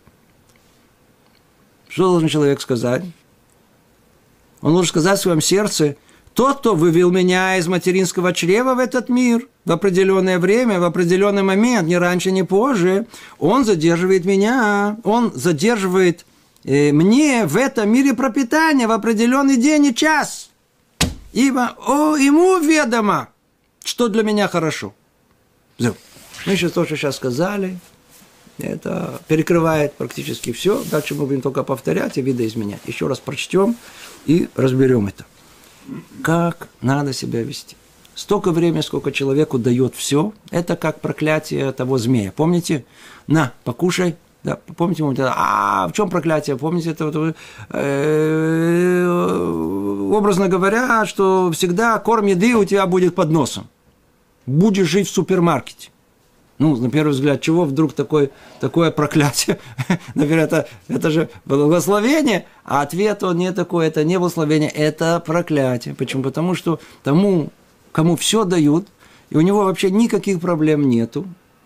Что должен человек сказать? Он должен сказать в своем сердце: тот, кто вывел меня из материнского чрева в этот мир, в определенное время, в определенный момент, ни раньше, ни позже, он задерживает меня. Он задерживает мне в этом мире пропитание в определенный день и час. Ибо о, ему ведомо, что для меня хорошо. Мы сейчас то, что сейчас сказали, это перекрывает практически все. Дальше мы будем только повторять и видоизменять. Еще раз прочтем и разберем это. Как надо себя вести. Столько времени, сколько человеку дает все, это как проклятие того змея. Помните? На, покушай. Да, помните, а в чем проклятие? Помните, это вот, э, образно говоря, что всегда корм еды у тебя будет под носом. Будешь жить в супермаркете. Ну, на первый взгляд, чего вдруг такое, такое проклятие? Например, это, это же благословение, а ответ он не такой, это не благословение, это проклятие. Почему? Потому что тому, кому все дают, и у него вообще никаких проблем нету.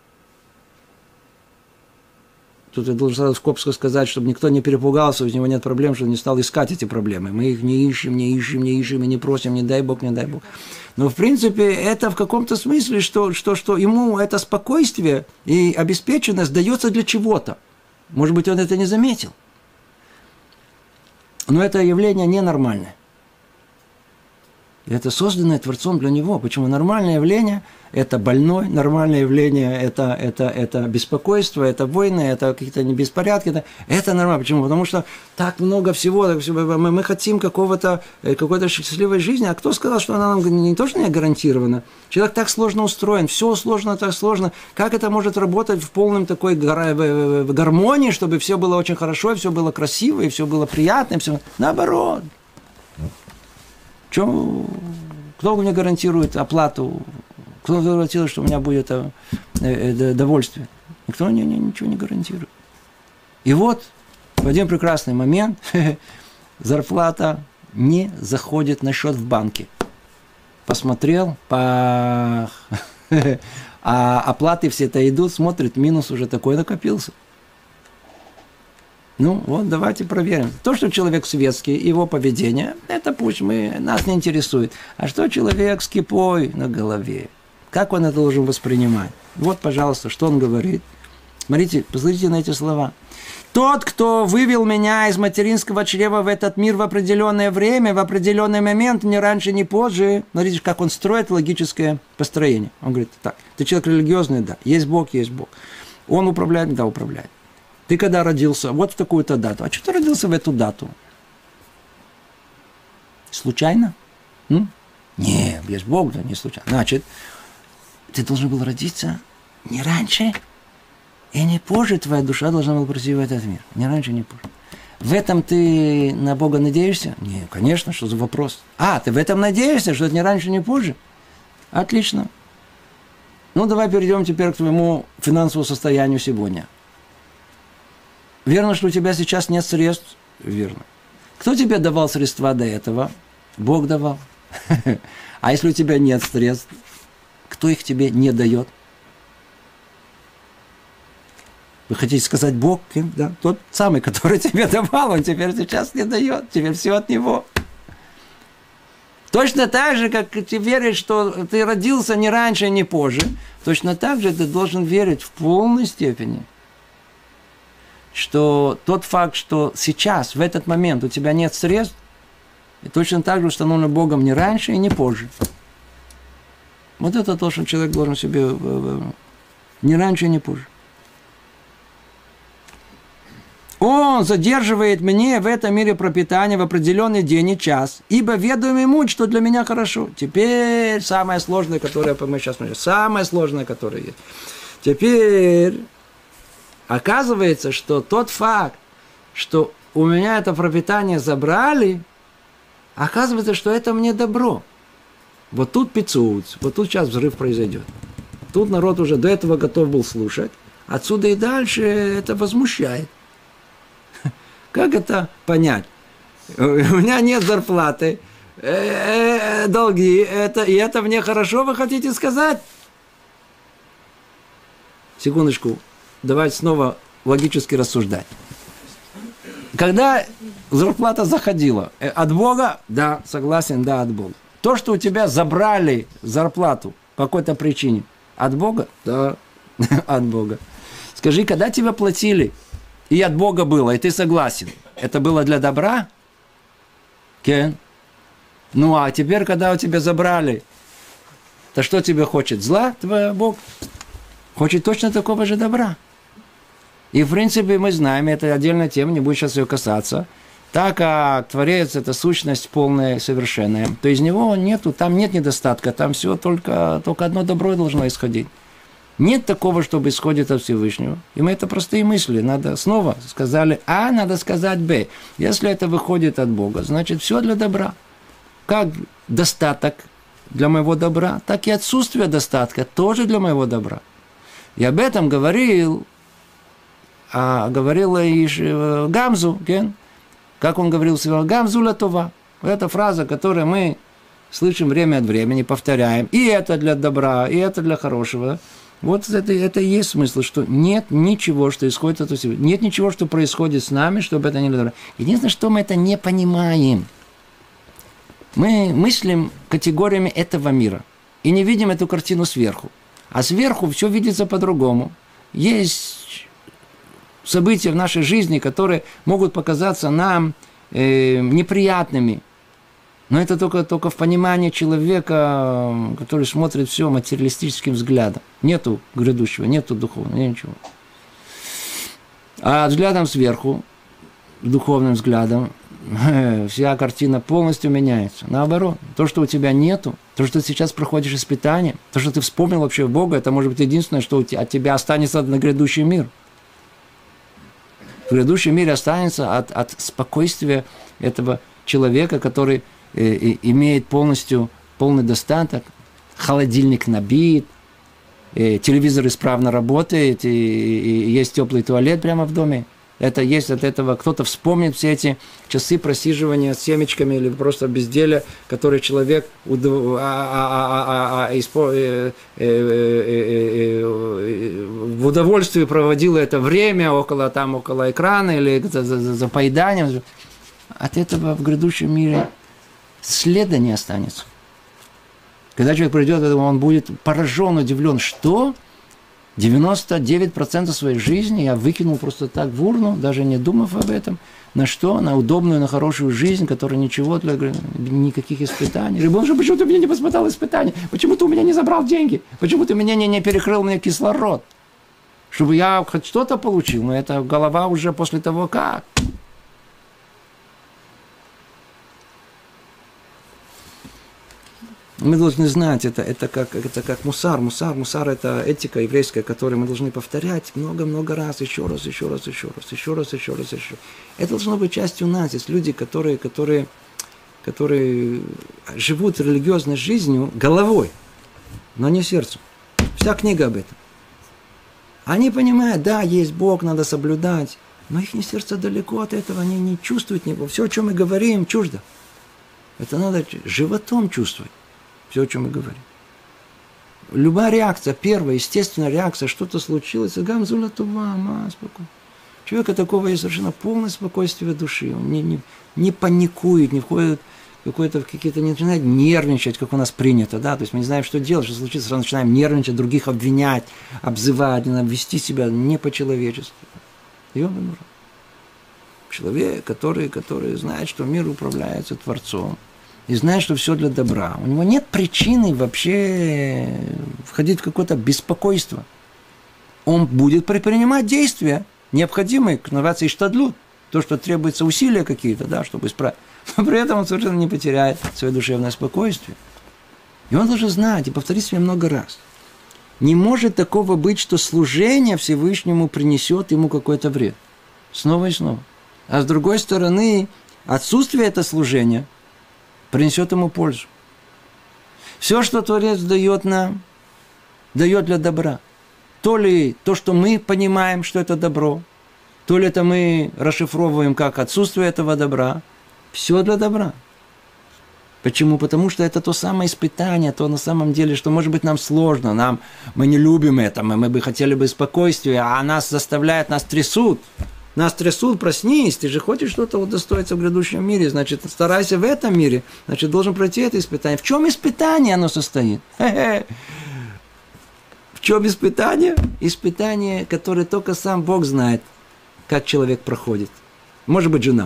Тут я должен сразу скобско сказать, чтобы никто не перепугался, у него нет проблем, что он не стал искать эти проблемы. Мы их не ищем, не ищем, не ищем, и не просим, не дай Бог, не дай Бог. Но, в принципе, это в каком-то смысле, что, что, что ему это спокойствие и обеспеченность дается для чего-то. Может быть, он это не заметил. Но это явление ненормальное. Это созданное Творцом для него. Почему? Нормальное явление – это больной, нормальное явление – это, это, это беспокойство, это войны, это какие-то беспорядки. Это, это нормально. Почему? Потому что так много всего, так всего мы, мы хотим какого-то, какой-то счастливой жизни, а кто сказал, что она нам не тоже не гарантирована? Человек так сложно устроен, все сложно, так сложно. Как это может работать в полном такой гармонии, чтобы все было очень хорошо, и все было красиво, и все было приятно, и все наоборот. Чем, кто мне гарантирует оплату? Кто гарантирует, что у меня будет э, э, довольствие? Никто не, не, ничего не гарантирует. И вот в один прекрасный момент зарплата не заходит на счет в банке. Посмотрел, по... а оплаты все это идут, смотрит, минус уже такой накопился. Ну, вот давайте проверим. То, что человек светский, его поведение, это пусть мы, нас не интересует. А что человек с кипой на голове? Как он это должен воспринимать? Вот, пожалуйста, что он говорит. Смотрите, посмотрите на эти слова. Тот, кто вывел меня из материнского чрева в этот мир в определенное время, в определенный момент, ни раньше, ни позже. Смотрите, как он строит логическое построение. Он говорит, так, ты человек религиозный, да, есть Бог, есть Бог. Он управляет, да, управляет. Ты когда родился? Вот в такую-то дату. А что ты родился в эту дату? Случайно? М? Нет, есть Бог, да, не случайно. Значит, ты должен был родиться не раньше и не позже. Твоя душа должна была прийти в этот мир. Не раньше, не позже. В этом ты на Бога надеешься? Нет, конечно, что за вопрос? А, ты в этом надеешься, что это не раньше, не позже? Отлично. Ну, давай перейдем теперь к твоему финансовому состоянию сегодня. Верно, что у тебя сейчас нет средств? Верно. Кто тебе давал средства до этого? Бог давал. А если у тебя нет средств, кто их тебе не дает? Вы хотите сказать Бог? Да? Тот самый, который тебе давал, он теперь сейчас не дает. Теперь все от него. Точно так же, как ты веришь, что ты родился не раньше, не позже, точно так же ты должен верить в полной степени, что тот факт, что сейчас, в этот момент у тебя нет средств, и точно так же установлено Богом не раньше и не позже. Вот это то, что человек должен себе не раньше и не позже. Он задерживает мне в этом мире пропитание в определенный день и час, ибо ведаю ему, что для меня хорошо. Теперь самое сложное, которое мы сейчас смотрим, самое сложное, которое есть. Теперь оказывается, что тот факт, что у меня это пропитание забрали, оказывается, что это мне добро. Вот тут пиццуц, вот тут сейчас взрыв произойдет. Тут народ уже до этого готов был слушать, отсюда и дальше это возмущает. Как это понять? У меня нет зарплаты, долги, это, и это мне хорошо, вы хотите сказать? Секундочку, давайте снова логически рассуждать. Когда зарплата заходила, от Бога? Да, согласен, да, от Бога. То, что у тебя забрали зарплату по какой-то причине, от Бога? Да, от Бога. Скажи, когда тебя платили, и от Бога было, и ты согласен, это было для добра? Кен? Ну, а теперь, когда у тебя забрали, то что тебе хочет? Зла твой Бог? Хочет точно такого же добра. И, в принципе, мы знаем, это отдельная тема, не буду сейчас ее касаться, так как Творец – это сущность полная, совершенная, то из него нету, там нет недостатка, там все только, только одно добро должно исходить. Нет такого, чтобы исходит от Всевышнего. И мы это простые мысли. Надо снова сказали А, надо сказать Б. Если это выходит от Бога, значит, все для добра. Как достаток для моего добра, так и отсутствие достатка тоже для моего добра. И об этом говорил, а, говорила и Гамзу, кен? Как он говорил всегда, Гамзу латова. Это фраза, которую мы слышим время от времени, повторяем. И это для добра, и это для хорошего. Вот это, это и есть смысл, что нет ничего, что исходит от Всевышнего. Нет ничего, что происходит с нами, чтобы это не было добро. Единственное, что мы это не понимаем. Мы мыслим категориями этого мира и не видим эту картину сверху. А сверху все видится по-другому. Есть события в нашей жизни, которые могут показаться нам э, неприятными. Но это только, только в понимании человека, который смотрит все материалистическим взглядом. Нету грядущего, нету духовного, ничего. А взглядом сверху, духовным взглядом, вся картина полностью меняется. Наоборот, то, что у тебя нету, то, что ты сейчас проходишь испытание, то, что ты вспомнил вообще Бога, это может быть единственное, что от тебя останется на грядущий мир. В грядущем мире останется от, от спокойствия этого человека, который имеет полностью полный достаток, холодильник набит, телевизор исправно работает, и, и есть теплый туалет прямо в доме. Это есть от этого, кто-то вспомнит все эти часы просиживания с семечками или просто безделия, которые человек в удовольствии проводил это время около, там, около экрана или за, за, за поеданием. От этого в грядущем мире следа не останется. Когда человек придет, он будет поражен, удивлен, что девяносто девять процентов своей жизни я выкинул просто так в урну, даже не думав об этом. На что? На удобную, на хорошую жизнь, которая ничего для никаких испытаний. Рибон же, почему ты меня не посмотрел испытания? Почему ты у меня не забрал деньги? Почему ты меня не, не перекрыл мне кислород? Чтобы я хоть что-то получил. Но это голова уже после того, как. Мы должны знать, это, это, как, это как мусар. Мусар, мусар – это этика еврейская, которую мы должны повторять много-много раз, еще раз, еще раз, еще раз, еще раз, еще раз, еще раз. Это должно быть частью нас. Есть люди, которые, которые, которые живут религиозной жизнью головой, но не сердцем. Вся книга об этом. Они понимают, да, есть Бог, надо соблюдать, но их сердце далеко от этого, они не чувствуют него. Все, о чем мы говорим, чуждо. Это надо животом чувствовать. Все, о чем мы говорим. Любая реакция, первая, естественная реакция, что-то случилось, гамзула тува, ма, спокойно. У человека такого есть совершенно полное спокойствие души. Он не, не, не паникует, не входит в какое-то, в какие-то, не начинает нервничать, как у нас принято, да, то есть мы не знаем, что делать, что случится, сразу начинаем нервничать, других обвинять, обзывать, вести себя не по-человечески. И он человек, который, который знает, что мир управляется Творцом, и знает, что все для добра. У него нет причины вообще входить в какое-то беспокойство. Он будет предпринимать действия, необходимые, называется иштадлут, то, что требуется усилия какие-то, да, чтобы исправить. Но при этом он совершенно не потеряет свое душевное спокойствие. И он должен знать, и повторить себе много раз. Не может такого быть, что служение Всевышнему принесет ему какой-то вред. Снова и снова. А с другой стороны, отсутствие этого служения принесет ему пользу. Все, что Творец дает нам, дает для добра. То ли то, что мы понимаем, что это добро, то ли это мы расшифровываем как отсутствие этого добра. Все для добра. Почему? Потому что это то самое испытание, то на самом деле, что может быть нам сложно, нам, мы не любим это, мы, мы бы хотели бы спокойствия, а нас заставляют, нас трясут. Нас трясут, проснись, ты же хочешь что-то удостоиться в грядущем мире, значит, старайся в этом мире, значит, должен пройти это испытание. В чем испытание оно состоит? Хе-хе. В чем испытание? Испытание, которое только сам Бог знает, как человек проходит. Может быть, жена.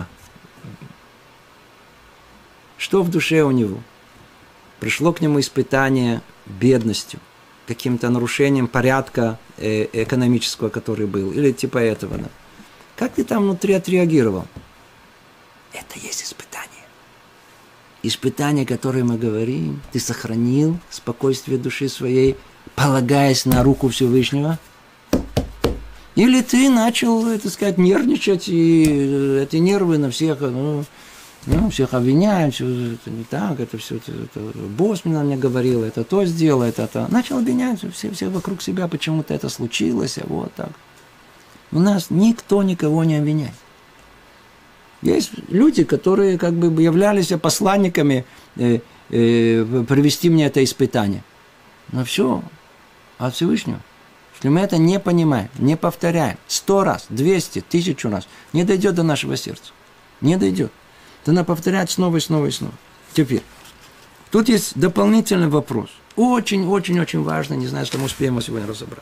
Что в душе у него? Пришло к нему испытание бедностью, каким-то нарушением порядка экономического, который был, или типа этого. Да? Как ты там внутри отреагировал? Это есть испытание. Испытание, которое мы говорим, ты сохранил спокойствие души своей, полагаясь на руку Всевышнего? Или ты начал, так сказать, нервничать, и эти нервы на всех, ну, ну всех обвиняем, все это не так, это все, это, это босс мне, мне говорил, это то сделал, это, это. Начал обвинять все, все вокруг себя, почему-то это случилось, а вот так. У нас никто никого не обвиняет. Есть люди, которые как бы являлись посланниками э, э, привести мне это испытание. Но все от Всевышнего. Если мы это не понимаем, не повторяем сто раз, двести, тысячу раз, не дойдет до нашего сердца. Не дойдет. То надо повторять снова и снова и снова. Теперь, тут есть дополнительный вопрос. Очень-очень-очень важный, не знаю, что мы успеем его сегодня разобрать.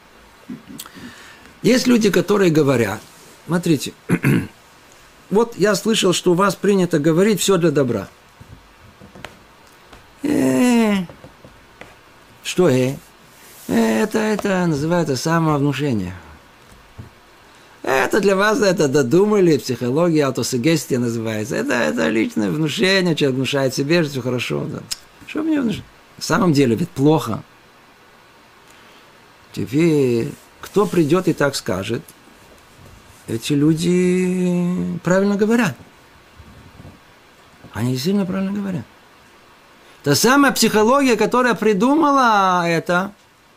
Есть люди, которые говорят, смотрите, вот я слышал, что у вас принято говорить все для добра. Э-э-э. Что э? Это, это называется самовнушение. Это для вас, это додумали, психология, аутосугестия называется. Это, это личное внушение, человек внушает себе, что все хорошо. Да. Что мне внушить? На самом деле ведь плохо. Теперь, кто придет и так скажет, эти люди правильно говорят. Они сильно правильно говорят. Та самая психология, которая придумала это,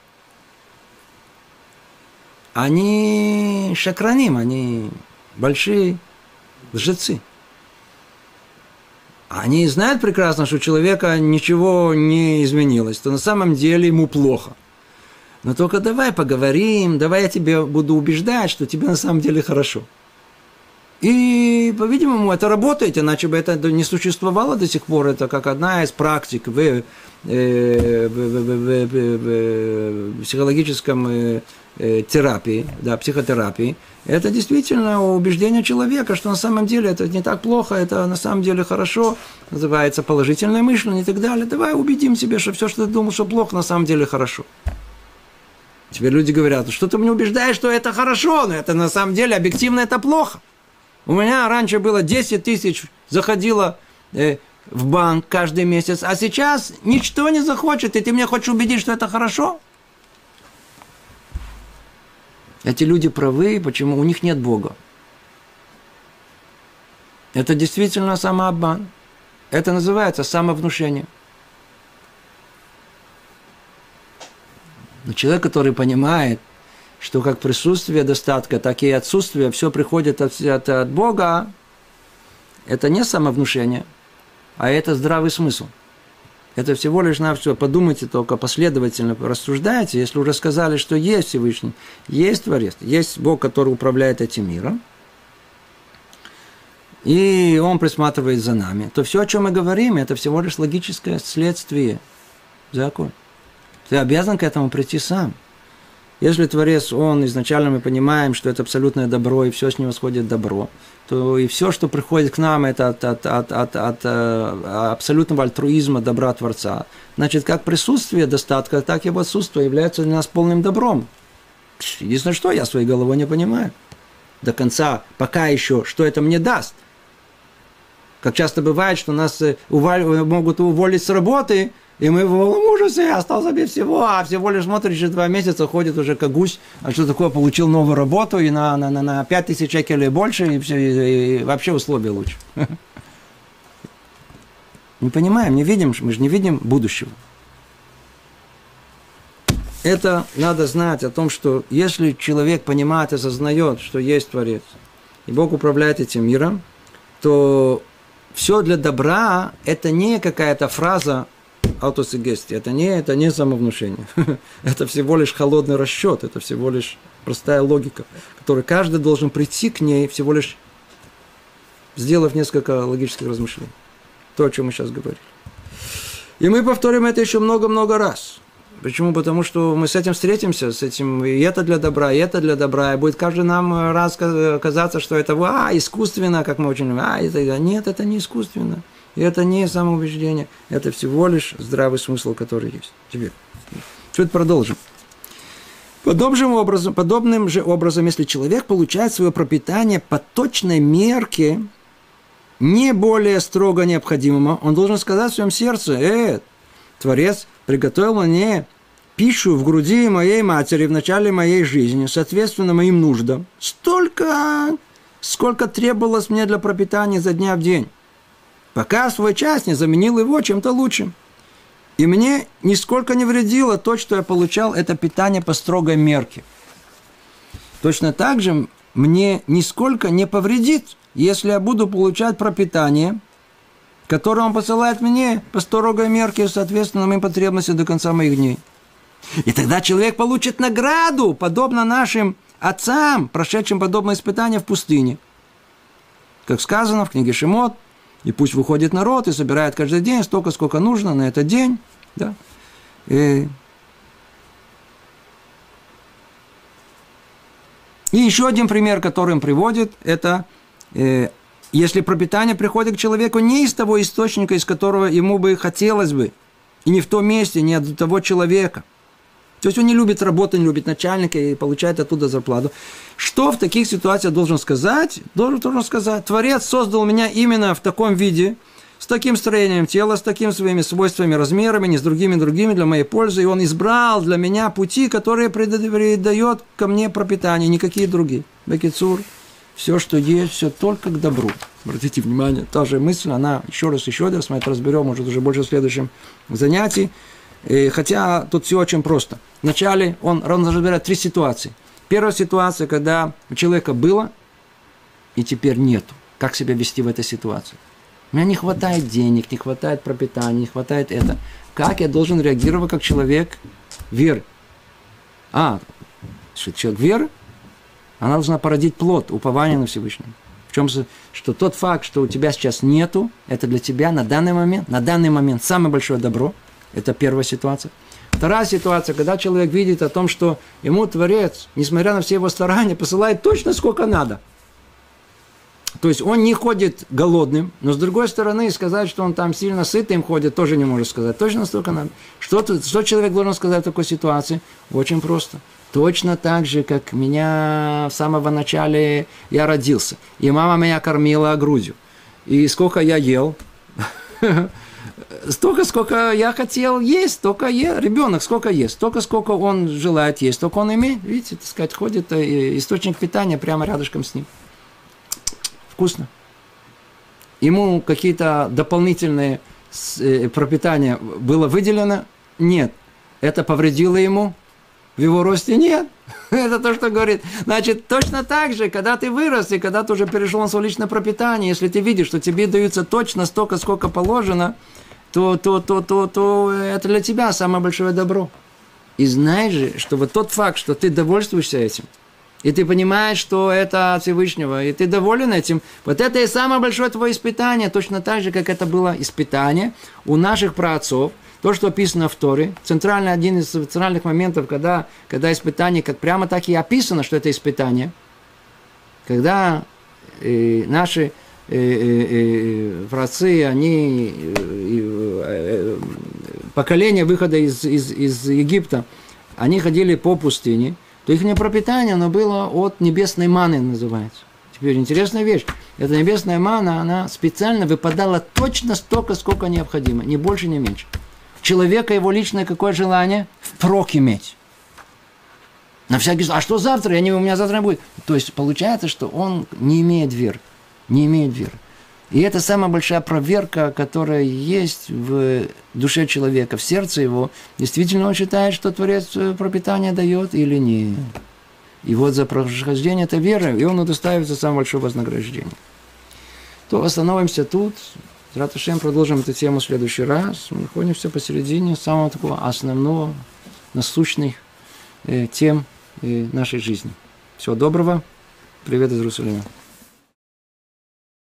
они шакраним, они большие лжецы. Они знают прекрасно, что у человека ничего не изменилось, то на самом деле ему плохо. Но только давай поговорим, давай я тебе буду убеждать, что тебе на самом деле хорошо. И, по-видимому, это работает, иначе бы это не существовало до сих пор. Это как одна из практик в, э, в, в, в, в, в психологическом э, терапии, да, психотерапии. Это действительно убеждение человека, что на самом деле это не так плохо, это на самом деле хорошо, называется положительное мышление и так далее. Давай убедим себя, что все, что ты думал, что плохо, на самом деле хорошо. Теперь люди говорят, что ты мне убеждаешь, что это хорошо, но это на самом деле объективно это плохо. У меня раньше было десять тысяч, заходило э, в банк каждый месяц, а сейчас ничто не захочет, и ты мне хочешь убедить, что это хорошо? Эти люди правы, почему? У них нет Бога. Это действительно самообман. Это называется самовнушение. Но человек, который понимает, что как присутствие достатка, так и отсутствие, все приходит от, от, от Бога, это не самовнушение, а это здравый смысл. Это всего лишь на все. Подумайте только, последовательно рассуждайте. Если уже сказали, что есть Всевышний, есть Творец, есть Бог, который управляет этим миром, и Он присматривает за нами, то все, о чем мы говорим, это всего лишь логическое следствие. Закон. Ты обязан к этому прийти сам. Если Творец, Он изначально мы понимаем, что это абсолютное добро, и все с него сходит добро, то и все, что приходит к нам, это от, от, от, от, от абсолютного альтруизма добра Творца. Значит, как присутствие достатка, так и его отсутствие является для нас полным добром. Единственное, что я своей головой не понимаю до конца, пока еще, что это мне даст. Как часто бывает, что нас уволь... могут уволить с работы, и мы в полном ужасе, остался без всего, а всего лишь смотришь, через два месяца ходит уже как гусь, а что такое, получил новую работу, и на, на, на, на пять тысяч шекелей больше, и, все, и, и вообще условия лучше. Не понимаем, не видим, мы же не видим будущего. Это надо знать о том, что если человек понимает и осознает, что есть Творец, и Бог управляет этим миром, то все для добра – это не какая-то фраза, аутосугестия. Это не, это не самовнушение. Это всего лишь холодный расчет, это всего лишь простая логика, которой каждый должен прийти к ней, всего лишь сделав несколько логических размышлений. То, о чем мы сейчас говорили. И мы повторим это еще много-много раз. Почему? Потому что мы с этим встретимся, с этим, и это для добра, и это для добра, и будет каждый нам раз казаться, что это а, искусственно, как мы очень любим, а, это, нет, это не искусственно. И это не самоубеждение, это всего лишь здравый смысл, который есть. Теперь, чуть продолжим. Подобным образом, подобным же образом, если человек получает свое пропитание по точной мерке, не более строго необходимого, он должен сказать в своем сердце: «Э, Творец приготовил мне пищу в груди моей матери в начале моей жизни, соответственно моим нуждам, столько, сколько требовалось мне для пропитания за дня в день, пока в свой час не заменил его чем-то лучшим. И мне нисколько не вредило то, что я получал это питание по строгой мерке. Точно так же мне нисколько не повредит, если я буду получать пропитание, которое он посылает мне по строгой мерке, соответственно моим потребностям до конца моих дней. И тогда человек получит награду, подобно нашим отцам, прошедшим подобное испытание в пустыне. Как сказано в книге Шемот, и пусть выходит народ и собирает каждый день столько, сколько нужно на этот день. Да? И... и еще один пример, который он приводит, это э, если пропитание приходит к человеку не из того источника, из которого ему бы хотелось бы, и не в том месте, не от того человека. То есть он не любит работу, не любит начальника и получает оттуда зарплату. Что в таких ситуациях должен сказать? Должен, должен сказать: Творец создал меня именно в таком виде, с таким строением тела, с такими своими свойствами, размерами, не с другими-другими для моей пользы. И он избрал для меня пути, которые придает ко мне пропитание, никакие другие. Бекицур, все, что есть, все только к добру. Обратите внимание, та же мысль, она еще раз, еще раз, мы это разберем, может, уже больше в следующем занятии. И хотя тут все очень просто. Вначале он ровно разбирает три ситуации. Первая ситуация, когда у человека было, и теперь нету. Как себя вести в этой ситуации? У меня не хватает денег, не хватает пропитания, не хватает это. Как я должен реагировать как человек веры? А, что человек веры, она должна породить плод, упование на Всевышнего. В чем, что тот факт, что у тебя сейчас нету, это для тебя на данный момент, на данный момент самое большое добро. Это первая ситуация. Вторая ситуация, когда человек видит о том, что ему Творец, несмотря на все его старания, посылает точно сколько надо. То есть он не ходит голодным, но с другой стороны сказать, что он там сильно сытым ходит, тоже не может сказать. Точно столько надо. Что, что человек должен сказать в такой ситуации? Очень просто. Точно так же, как меня в самого начала я родился. И мама меня кормила грудью. И сколько я ел? Столько, сколько я хотел есть, столько е... ребенок сколько ест, столько, сколько он желает есть, столько он имеет. Видите, так сказать, ходит источник питания прямо рядышком с ним. Вкусно. Ему какие-то дополнительные пропитания было выделено? Нет. Это повредило ему? В его росте? Нет. Это то, что говорит. Значит, точно так же, когда ты вырос, и когда ты уже перешел на свое личное пропитание, если ты видишь, что тебе даются точно столько, сколько положено, то, то, то, то, то это для тебя самое большое добро. И знаешь же, что вот тот факт, что ты довольствуешься этим, и ты понимаешь, что это от Всевышнего, и ты доволен этим, вот это и самое большое твое испытание, точно так же, как это было испытание у наших праотцов. То, что описано в Торе, центральный, один из центральных моментов, когда, когда испытание, как прямо так и описано, что это испытание, когда э, наши э, э, праотцы, они, э, э, поколение выхода из, из, из Египта, они ходили по пустыне, то их пропитание, оно было от небесной маны, называется. Теперь интересная вещь. Эта небесная мана, она специально выпадала точно столько, сколько необходимо, ни больше, ни меньше. Человека, его личное какое желание? Впрок иметь. На всякий случай. А что завтра? Я не, у меня завтра не будет. То есть получается, что он не имеет веры. Не имеет веры. И это самая большая проверка, которая есть в душе человека, в сердце его. Действительно он считает, что Творец пропитание дает или нет. И вот за прохождение этой веры, и он удостаивается самого большого вознаграждения. То остановимся тут. Рад Ашем, продолжим эту тему в следующий раз. Мы находимся посередине самого такого основного, насущных э, тем э, нашей жизни. Всего доброго. Привет из Иерусалима.